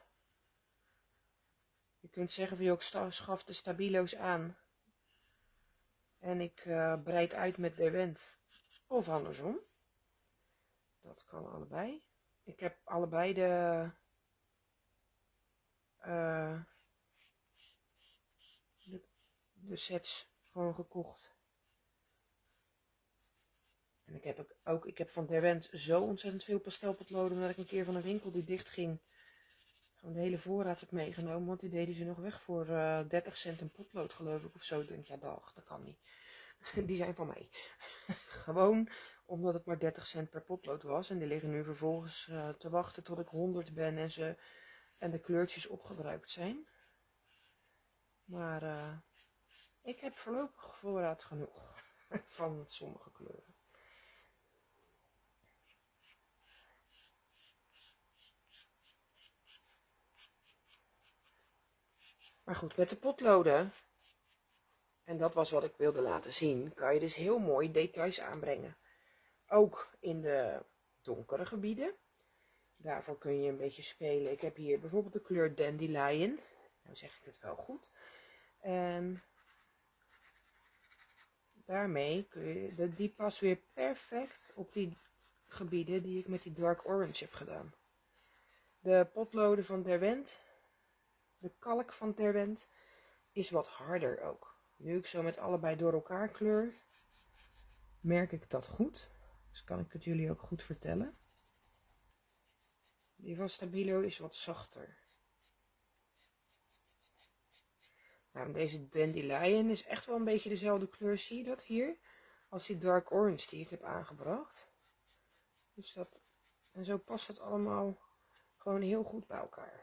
Je kunt zeggen van, joh, ik schaf de Stabilo's aan. En ik breid uit met Derwent. Of andersom. Dat kan allebei. Ik heb allebei de sets gewoon gekocht. En ik heb van Derwent zo ontzettend veel pastelpotloden, dat ik een keer van een winkel die dicht ging, gewoon de hele voorraad heb meegenomen. Want die deden ze nog weg voor 30 cent een potlood, geloof ik, of zo. Ik denk, ja dag, dat kan niet. Die zijn van mij. Gewoon omdat het maar 30 cent per potlood was. En die liggen nu vervolgens te wachten tot ik 100 ben en de kleurtjes opgebruikt zijn. Maar ik heb voorlopig voorraad genoeg van sommige kleuren. Maar goed, met de potloden, en dat was wat ik wilde laten zien, kan je dus heel mooi details aanbrengen. Ook in de donkere gebieden. Daarvoor kun je een beetje spelen. Ik heb hier bijvoorbeeld de kleur Dandelion. Nou zeg ik het wel goed. En daarmee kun je, die past weer perfect op die gebieden die ik met die dark orange heb gedaan. De potloden van Derwent, de kalk van Derwent, is wat harder ook. Nu ik zo met allebei door elkaar kleur, merk ik dat goed. Dus kan ik het jullie ook goed vertellen. Die van Stabilo is wat zachter. Nou, deze Dandelion is echt wel een beetje dezelfde kleur, zie je dat hier? Als die dark orange die ik heb aangebracht. Dus dat, en zo past het allemaal gewoon heel goed bij elkaar.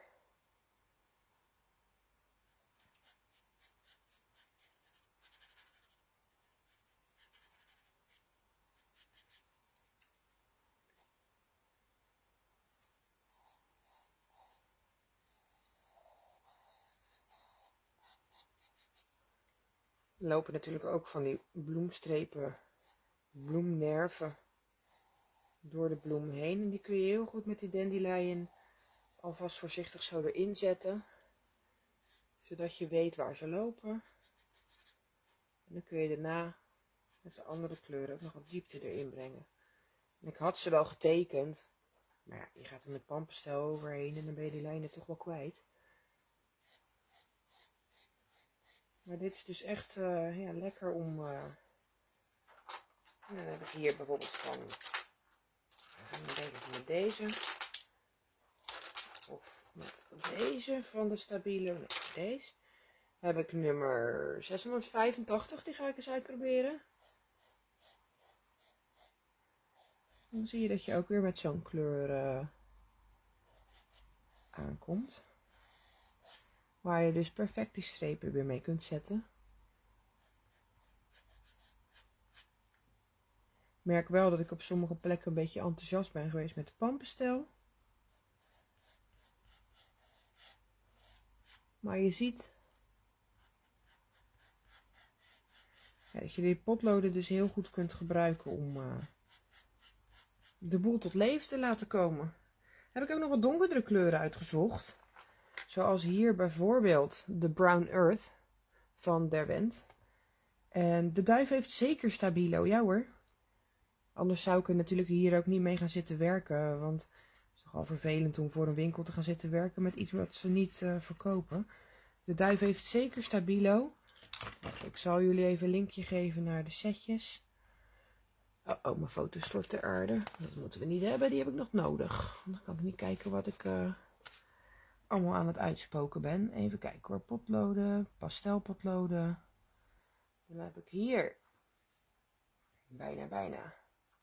Er lopen natuurlijk ook van die bloemstrepen, bloemnerven door de bloem heen. En die kun je heel goed met die Dandelion alvast voorzichtig zo erin zetten. Zodat je weet waar ze lopen. En dan kun je daarna met de andere kleuren ook nog wat diepte erin brengen. En ik had ze wel getekend. Maar ja, je gaat er met pampastel overheen en dan ben je die lijnen toch wel kwijt. Maar dit is dus echt ja, lekker om... en dan heb ik hier bijvoorbeeld van... Even denken met deze. Of met deze van de Stabilo. Nee, deze. Heb ik nummer 685. Die ga ik eens uitproberen. Dan zie je dat je ook weer met zo'n kleur aankomt. Waar je dus perfect die strepen weer mee kunt zetten. Ik merk wel dat ik op sommige plekken een beetje enthousiast ben geweest met de pampastel. Maar je ziet ja, dat je die potloden dus heel goed kunt gebruiken om de boel tot leven te laten komen. Heb ik ook nog wat donkerdere kleuren uitgezocht. Zoals hier bijvoorbeeld de Brown Earth van Derwent. En de duif heeft zeker Stabilo, ja hoor. Anders zou ik er natuurlijk hier ook niet mee gaan zitten werken. Want het is toch wel vervelend om voor een winkel te gaan zitten werken met iets wat ze niet verkopen. De duif heeft zeker Stabilo. Ik zal jullie even een linkje geven naar de setjes. Oh, mijn foto stort ter aarde. Dat moeten we niet hebben, die heb ik nog nodig. Dan kan ik niet kijken wat ik allemaal aan het uitspoken ben. Even kijken hoor, potloden, pastelpotloden. Dan heb ik hier, bijna,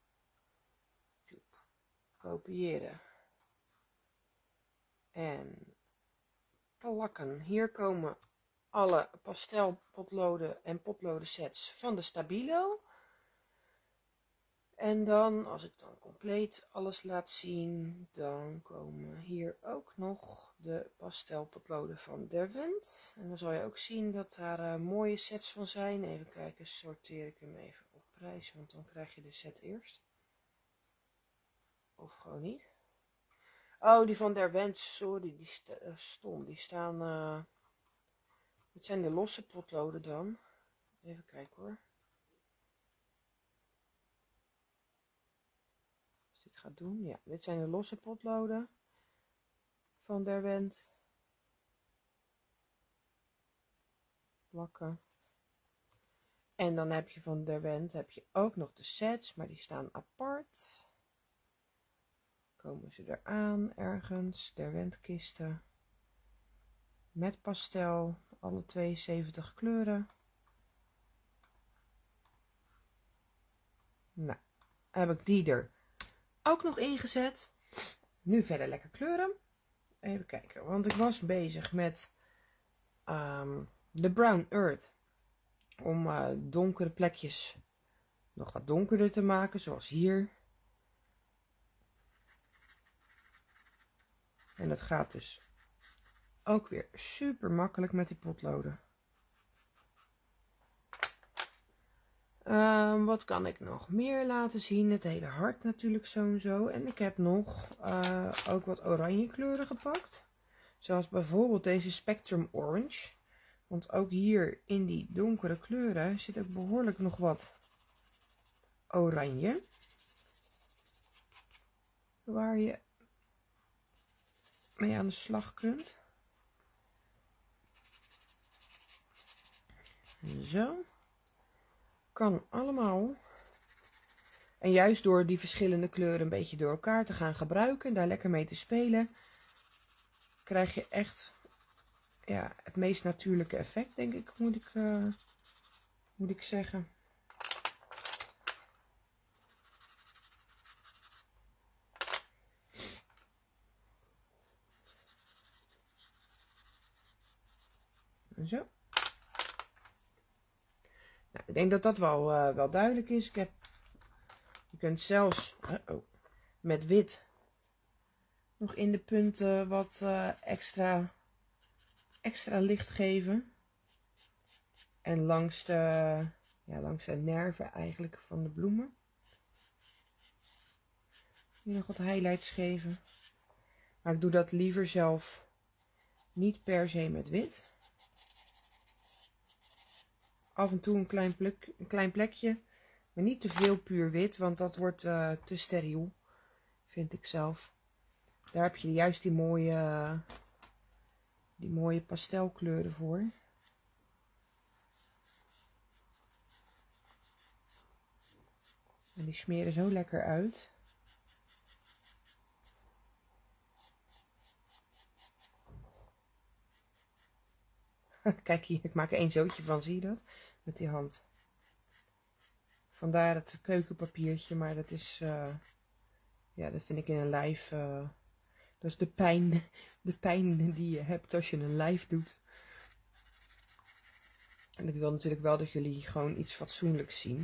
kopiëren. En plakken. Hier komen alle pastelpotloden en potloden sets van de Stabilo. En dan, als ik dan compleet alles laat zien, dan komen hier ook nog de pastelpotloden van Derwent. En dan zal je ook zien dat daar mooie sets van zijn. Even kijken, sorteer ik hem even op prijs, want dan krijg je de set eerst. Of gewoon niet. Oh, die van Derwent, sorry, die stom. Die staan, dit zijn de losse potloden dan. Even kijken hoor. Gaat doen. Ja, dit zijn de losse potloden van Derwent. Plakken. En dan heb je van Derwent heb je ook nog de sets, maar die staan apart. Komen ze eraan ergens, Derwent kisten. Met pastel, alle 72 kleuren. Nou, heb ik die er ook nog ingezet. Nu verder lekker kleuren. Even kijken, want ik was bezig met de Brown Earth. Om donkere plekjes nog wat donkerder te maken, zoals hier. En dat gaat dus ook weer super makkelijk met die potloden. Wat kan ik nog meer laten zien? Het hele hart natuurlijk zo. En ik heb nog ook wat oranje kleuren gepakt. Zoals bijvoorbeeld deze Spectrum Orange. Want ook hier in die donkere kleuren zit ook behoorlijk nog wat oranje. Waar je mee aan de slag kunt. Zo. Kan allemaal. En juist door die verschillende kleuren een beetje door elkaar te gaan gebruiken en daar lekker mee te spelen, krijg je echt ja, het meest natuurlijke effect, denk ik, moet ik zeggen. Zo. Nou, ik denk dat dat wel duidelijk is. Je kunt zelfs met wit nog in de punten wat extra licht geven. En langs de nerven eigenlijk van de bloemen. Hier nog wat highlights geven. Maar ik doe dat liever zelf niet per se met wit. Af en toe een klein plekje. Maar niet te veel puur wit, want dat wordt te steriel. Vind ik zelf. Daar heb je juist die mooie pastelkleuren voor. En die smeren zo lekker uit. Kijk hier, ik maak er één zootje van, zie je dat? Met die hand. Vandaar het keukenpapiertje, maar dat is, ja, dat vind ik in een lijf, dat is de pijn die je hebt als je een lijf doet. En ik wil natuurlijk wel dat jullie gewoon iets fatsoenlijks zien.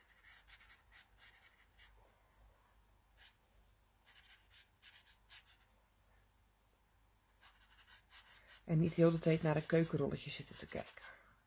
En niet heel de tijd naar een keukenrolletje zitten te kijken.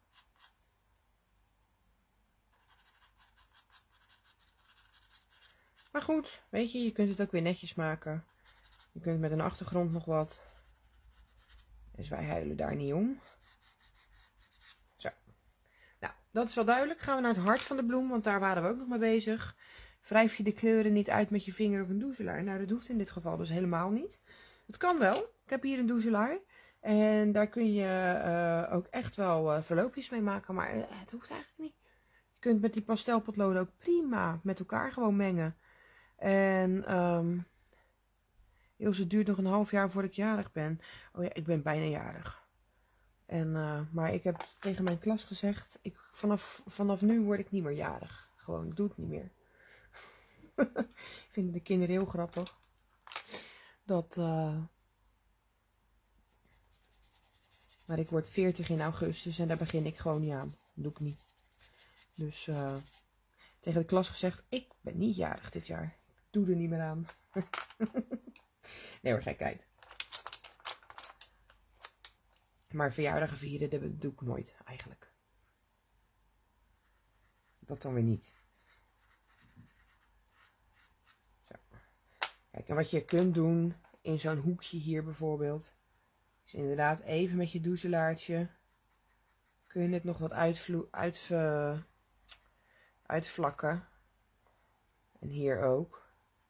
Maar goed, weet je, je kunt het ook weer netjes maken. Je kunt met een achtergrond nog wat. Dus wij huilen daar niet om. Zo. Nou, dat is wel duidelijk. Gaan we naar het hart van de bloem, want daar waren we ook nog mee bezig. Wrijf je de kleuren niet uit met je vinger of een doezelaar? Nou, dat hoeft in dit geval dus helemaal niet. Het kan wel. Ik heb hier een doezelaar. En daar kun je ook echt wel verloopjes mee maken, maar het hoeft eigenlijk niet. Je kunt met die pastelpotloden ook prima met elkaar gewoon mengen. En Ilse, het duurt nog een half jaar voordat ik jarig ben. Oh ja, ik ben bijna jarig. En, maar ik heb tegen mijn klas gezegd, vanaf nu word ik niet meer jarig. Gewoon, ik doe het niet meer. Vinden de kinderen heel grappig. Maar ik word 40 in augustus en daar begin ik gewoon niet aan. Dat doe ik niet. Dus tegen de klas gezegd, ik ben niet jarig dit jaar. Ik doe er niet meer aan. Nee hoor, gekheid. Maar verjaardagen vieren, dat doe ik nooit eigenlijk. Dat dan weer niet. Zo. Kijk, en wat je kunt doen in zo'n hoekje hier bijvoorbeeld, is inderdaad even met je doezelaartje kun je het nog wat uitvlakken. En hier ook.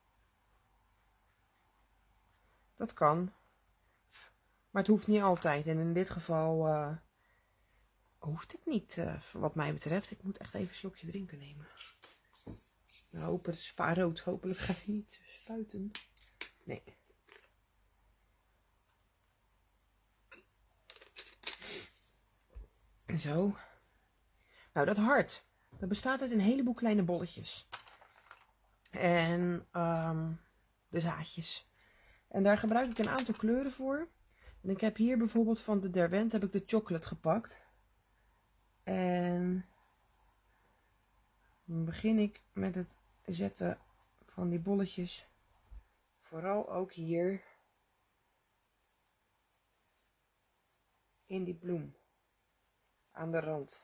Dat kan. Maar het hoeft niet altijd. En in dit geval hoeft het niet, wat mij betreft. Ik moet echt even een slokje drinken nemen. Nou, hopen het spaarrood. Hopelijk ga ik niet spuiten. Nee. Zo. Nou, dat hart. Dat bestaat uit een heleboel kleine bolletjes. En de zaadjes. En daar gebruik ik een aantal kleuren voor. En ik heb hier bijvoorbeeld van de Derwent heb ik de chocolate gepakt. En dan begin ik met het zetten van die bolletjes. Vooral ook hier in die bloem. Aan de rand.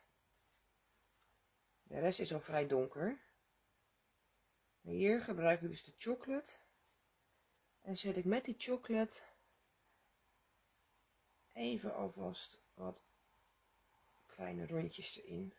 De rest is al vrij donker. Hier gebruik ik dus de chocolate. En zet ik met die chocolate even alvast wat kleine rondjes erin.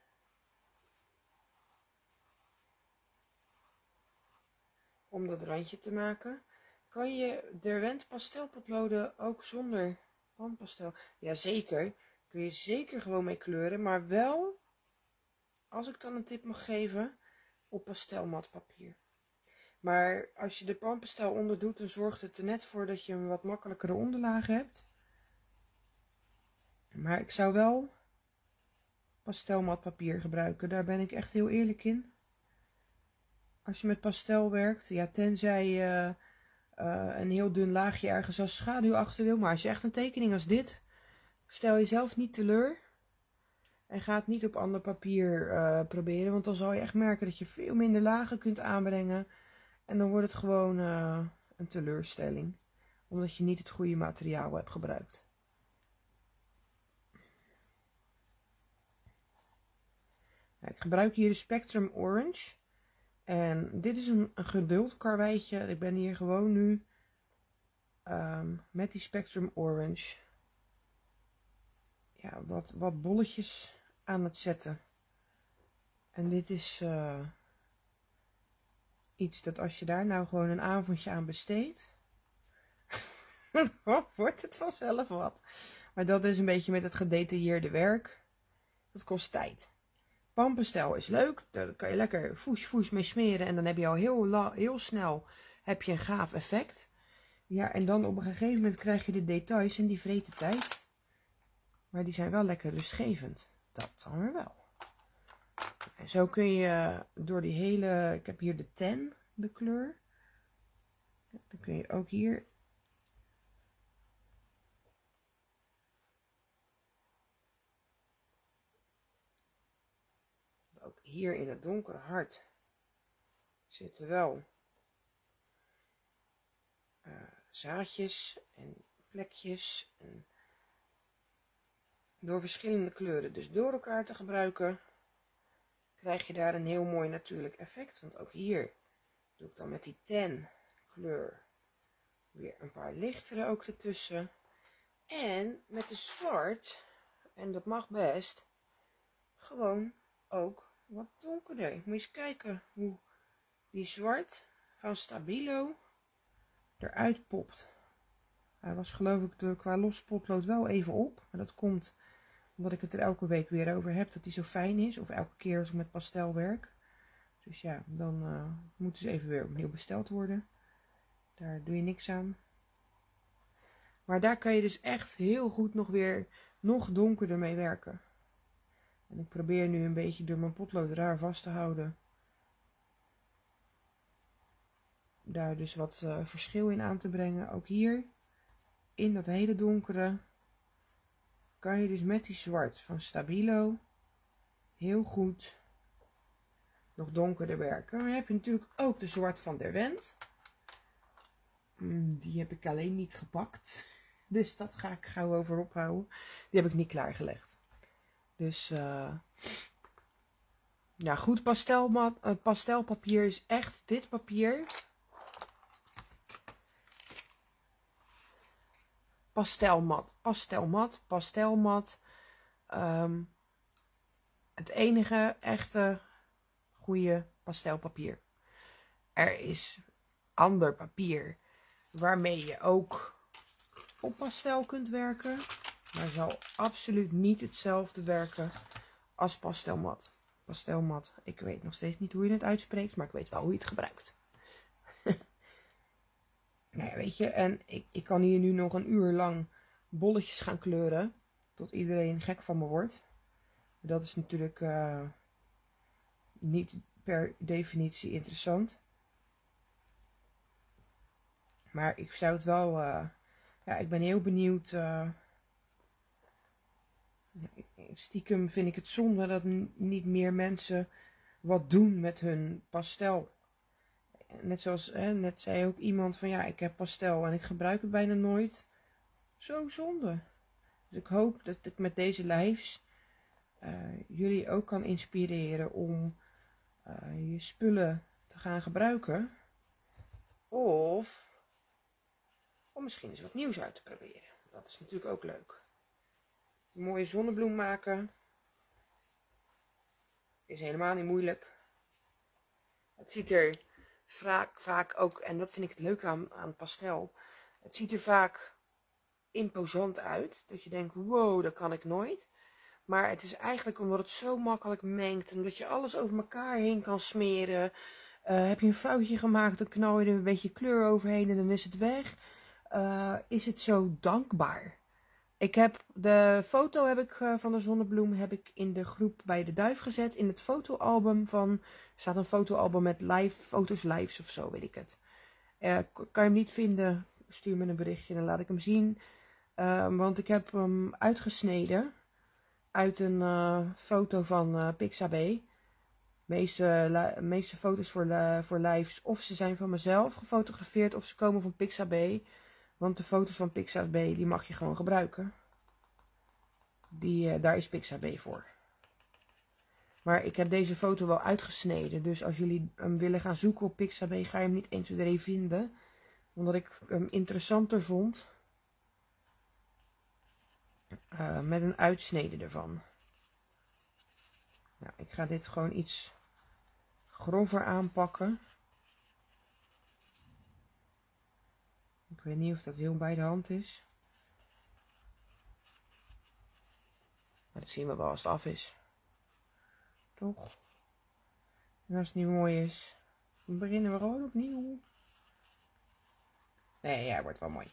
Om dat randje te maken. Kan je Derwent pastelpotloden ook zonder pandpastel? Jazeker. Kun je zeker gewoon mee kleuren. Maar wel, als ik dan een tip mag geven, op pastelmatpapier. Maar als je de pandpastel onder doet, dan zorgt het er net voor dat je een wat makkelijkere onderlaag hebt. Maar ik zou wel pastelmatpapier gebruiken. Daar ben ik echt heel eerlijk in. Als je met pastel werkt, ja, tenzij je een heel dun laagje ergens als schaduw achter wil. Maar als je echt een tekening als dit, stel jezelf niet teleur. En ga het niet op ander papier proberen. Want dan zal je echt merken dat je veel minder lagen kunt aanbrengen. En dan wordt het gewoon een teleurstelling. Omdat je niet het goede materiaal hebt gebruikt. Nou, ik gebruik hier de Spectrum Orange. En dit is een geduld karweitje. Ik ben hier gewoon nu met die Spectrum Orange ja, wat bolletjes aan het zetten. En dit is iets dat als je daar nou gewoon een avondje aan besteedt, dan wordt het vanzelf wat. Maar dat is een beetje met het gedetailleerde werk. Dat kost tijd. Pandpastel is leuk, daar kan je lekker foes mee smeren en dan heb je al heel snel heb je een gaaf effect. Ja, en dan op een gegeven moment krijg je de details en die vreten tijd. Maar die zijn wel lekker rustgevend. Dat dan weer wel. En zo kun je door die hele, ik heb hier de tan, de kleur. Dan kun je ook hier ook hier in het donkere hart zitten wel zaadjes en plekjes. En door verschillende kleuren dus door elkaar te gebruiken, krijg je daar een heel mooi natuurlijk effect. Want ook hier doe ik dan met die tan kleur weer een paar lichtere ook ertussen. En met de zwart, en dat mag best, gewoon ook wat donkerder. Moet je eens kijken hoe die zwart van Stabilo eruit popt. Hij was geloof ik qua los potlood wel even op. Maar dat komt omdat ik het er elke week weer over heb dat hij zo fijn is. Of elke keer als ik met pastel werk. Dus ja, dan moeten ze even weer opnieuw besteld worden. Daar doe je niks aan. Maar daar kan je dus echt heel goed nog donkerder mee werken. En ik probeer nu een beetje door mijn potlood raar vast te houden. Daar dus wat verschil in aan te brengen. Ook hier, in dat hele donkere, kan je dus met die zwart van Stabilo heel goed nog donkerder werken. Maar dan heb je natuurlijk ook de zwart van Derwent. Die heb ik alleen niet gepakt. Dus dat ga ik gauw over ophouden. Die heb ik niet klaargelegd. Dus ja, goed pastelpapier is echt dit papier. Pastelmat. Het enige echte goede pastelpapier. Er is ander papier waarmee je ook op pastel kunt werken. Maar zal absoluut niet hetzelfde werken als pastelmat. Pastelmat, ik weet nog steeds niet hoe je het uitspreekt, maar ik weet wel hoe je het gebruikt. Nou ja, weet je, en ik kan hier nu nog een uur lang bolletjes gaan kleuren, tot iedereen gek van me wordt. Dat is natuurlijk niet per definitie interessant. Maar ik zou het wel, ja, ik ben heel benieuwd. Stiekem vind ik het zonde dat niet meer mensen wat doen met hun pastel. Net zoals, net zei ook iemand van ja, ik heb pastel en ik gebruik het bijna nooit. Zo zonde. Dus ik hoop dat ik met deze lives jullie ook kan inspireren om je spullen te gaan gebruiken. Of om misschien eens wat nieuws uit te proberen. Dat is natuurlijk ook leuk. Een mooie zonnebloem maken is helemaal niet moeilijk. Het ziet er vaak ook, en dat vind ik het leuke aan pastel. Het ziet er vaak imposant uit. Dat je denkt, wow, dat kan ik nooit. Maar het is eigenlijk omdat het zo makkelijk mengt. En dat je alles over elkaar heen kan smeren. Heb je een foutje gemaakt, dan knal je er een beetje kleur overheen en dan is het weg. Is het zo dankbaar. Ik heb de foto van de zonnebloem heb ik in de groep bij de Duif gezet. In het fotoalbum er staat een fotoalbum met foto's lives of zo, weet ik het. Kan je hem niet vinden, stuur me een berichtje en dan laat ik hem zien. Want ik heb hem uitgesneden uit een foto van Pixabay. De meeste foto's voor lives of ze zijn van mezelf gefotografeerd of ze komen van Pixabay. Want de foto's van Pixabay die mag je gewoon gebruiken. Daar is Pixabay voor. Maar ik heb deze foto wel uitgesneden. Dus als jullie hem willen gaan zoeken op Pixabay, ga je hem niet 1, 2, 3 vinden. Omdat ik hem interessanter vond. Met een uitsnede ervan. Nou, ik ga dit gewoon iets grover aanpakken. Ik weet niet of dat heel bij de hand is. Maar dat zien we wel als het af is. Toch? En als het niet mooi is, dan beginnen we gewoon opnieuw. Nee, ja, het wordt wel mooi.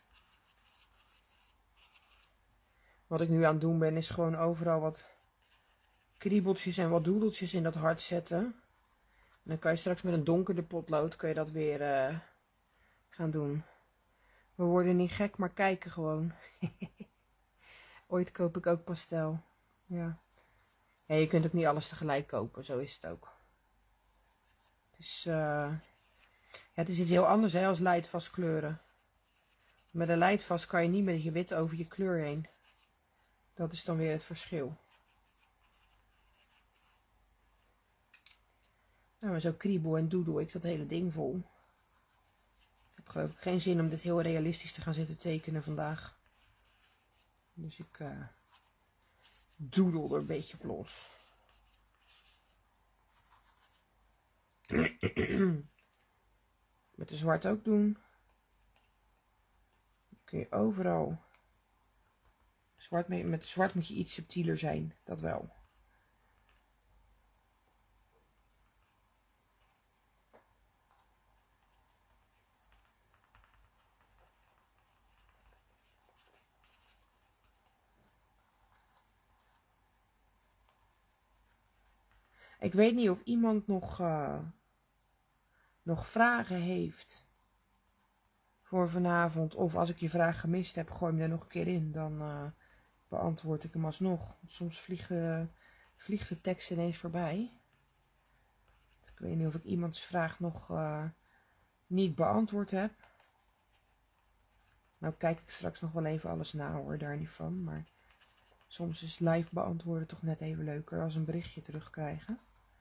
Wat ik nu aan het doen ben, is gewoon overal wat kriebeltjes en wat doedeltjes in dat hart zetten. En dan kan je straks met een donkerder potlood kun je dat weer gaan doen. We worden niet gek, maar kijken gewoon. Ooit koop ik ook pastel. Ja. Ja, je kunt ook niet alles tegelijk kopen, zo is het ook. Dus, ja, het is iets heel anders hè, als leidvast kleuren. Met een leidvast kan je niet met je wit over je kleur heen. Dat is dan weer het verschil. Nou, maar zo kriebel en doedel ik dat hele ding vol. Ik heb geloof ik geen zin om dit heel realistisch te gaan zitten tekenen vandaag. Dus ik doedel er een beetje op los. Met de zwart ook doen. Dan kun je overal. Met zwart moet je iets subtieler zijn, dat wel. Ik weet niet of iemand nog vragen heeft voor vanavond. Of als ik je vraag gemist heb, gooi hem er nog een keer in. Dan beantwoord ik hem alsnog. Soms vliegt de tekst ineens voorbij. Ik weet niet of ik iemands vraag nog niet beantwoord heb. Nou kijk ik straks nog wel even alles na hoor, daar niet van. Maar soms is live beantwoorden toch net even leuker als een berichtje terugkrijgen.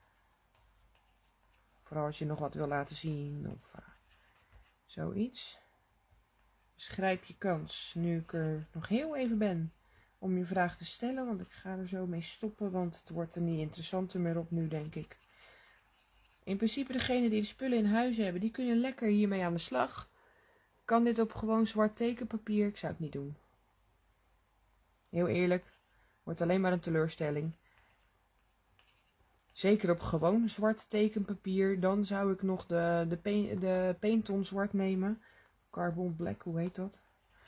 Vooral als je nog wat wil laten zien of zoiets. Dus grijp je kans, nu ik er nog heel even ben, om je vraag te stellen. Want ik ga er zo mee stoppen, want het wordt er niet interessanter meer op nu, denk ik. In principe degenen die de spullen in huis hebben, die kunnen lekker hiermee aan de slag. Kan dit op gewoon zwart tekenpapier? Ik zou het niet doen. Heel eerlijk, wordt alleen maar een teleurstelling. Zeker op gewoon zwart tekenpapier. Dan zou ik nog de Painton zwart nemen. Carbon black, hoe heet dat?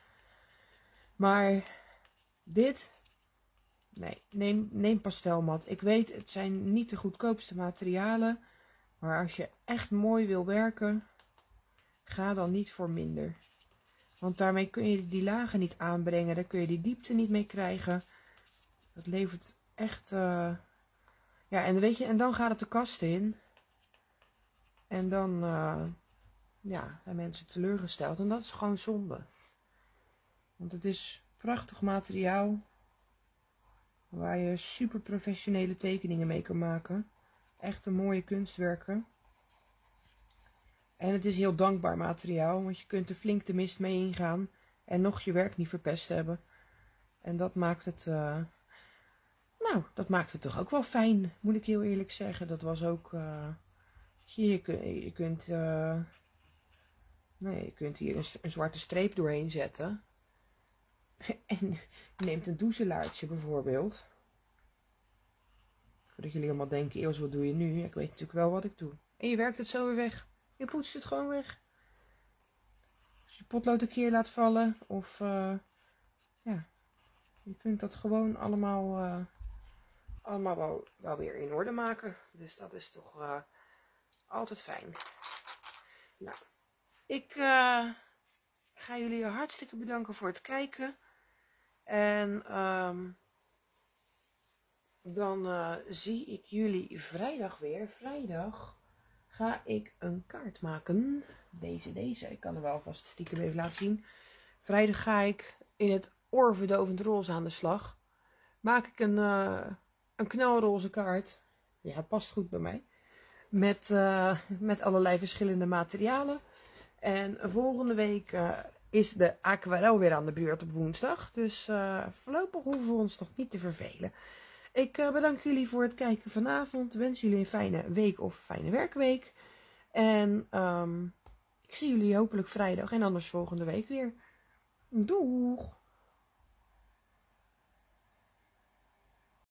Maar dit... Nee, neem pastelmat. Ik weet, het zijn niet de goedkoopste materialen. Maar als je echt mooi wil werken, ga dan niet voor minder. Want daarmee kun je die lagen niet aanbrengen. Daar kun je die diepte niet mee krijgen. Dat levert echt... Ja, en weet je, en dan gaat het de kast in. En dan ja, zijn mensen teleurgesteld. En dat is gewoon zonde. Want het is prachtig materiaal. Waar je super professionele tekeningen mee kan maken. Echt een mooie kunstwerken. En het is heel dankbaar materiaal. Want je kunt er flink de mist mee ingaan. En nog je werk niet verpest hebben. En dat maakt het... Nou, dat maakt het toch ook wel fijn, moet ik heel eerlijk zeggen. Dat was ook... je kunt hier een zwarte streep doorheen zetten. En je neemt een doezelaartje bijvoorbeeld. Voordat jullie allemaal denken, Eels, wat doe je nu? Ik weet natuurlijk wel wat ik doe. En je werkt het zo weer weg. Je poetst het gewoon weg. Als je potlood een keer laat vallen. Of ja, je kunt dat gewoon allemaal wel weer in orde maken. Dus dat is toch altijd fijn. Nou, ik ga jullie hartstikke bedanken voor het kijken. En dan zie ik jullie vrijdag weer. Vrijdag ga ik een kaart maken. Deze. Ik kan er wel vast stiekem even laten zien. Vrijdag ga ik in het oorverdovend roze aan de slag. Maak ik een knalroze kaart. Ja, het past goed bij mij. Met allerlei verschillende materialen. En volgende week is de aquarel weer aan de beurt op woensdag. Dus voorlopig hoeven we ons nog niet te vervelen. Ik bedank jullie voor het kijken vanavond. Wens jullie een fijne week of fijne werkweek. En ik zie jullie hopelijk vrijdag en anders volgende week weer. Doeg!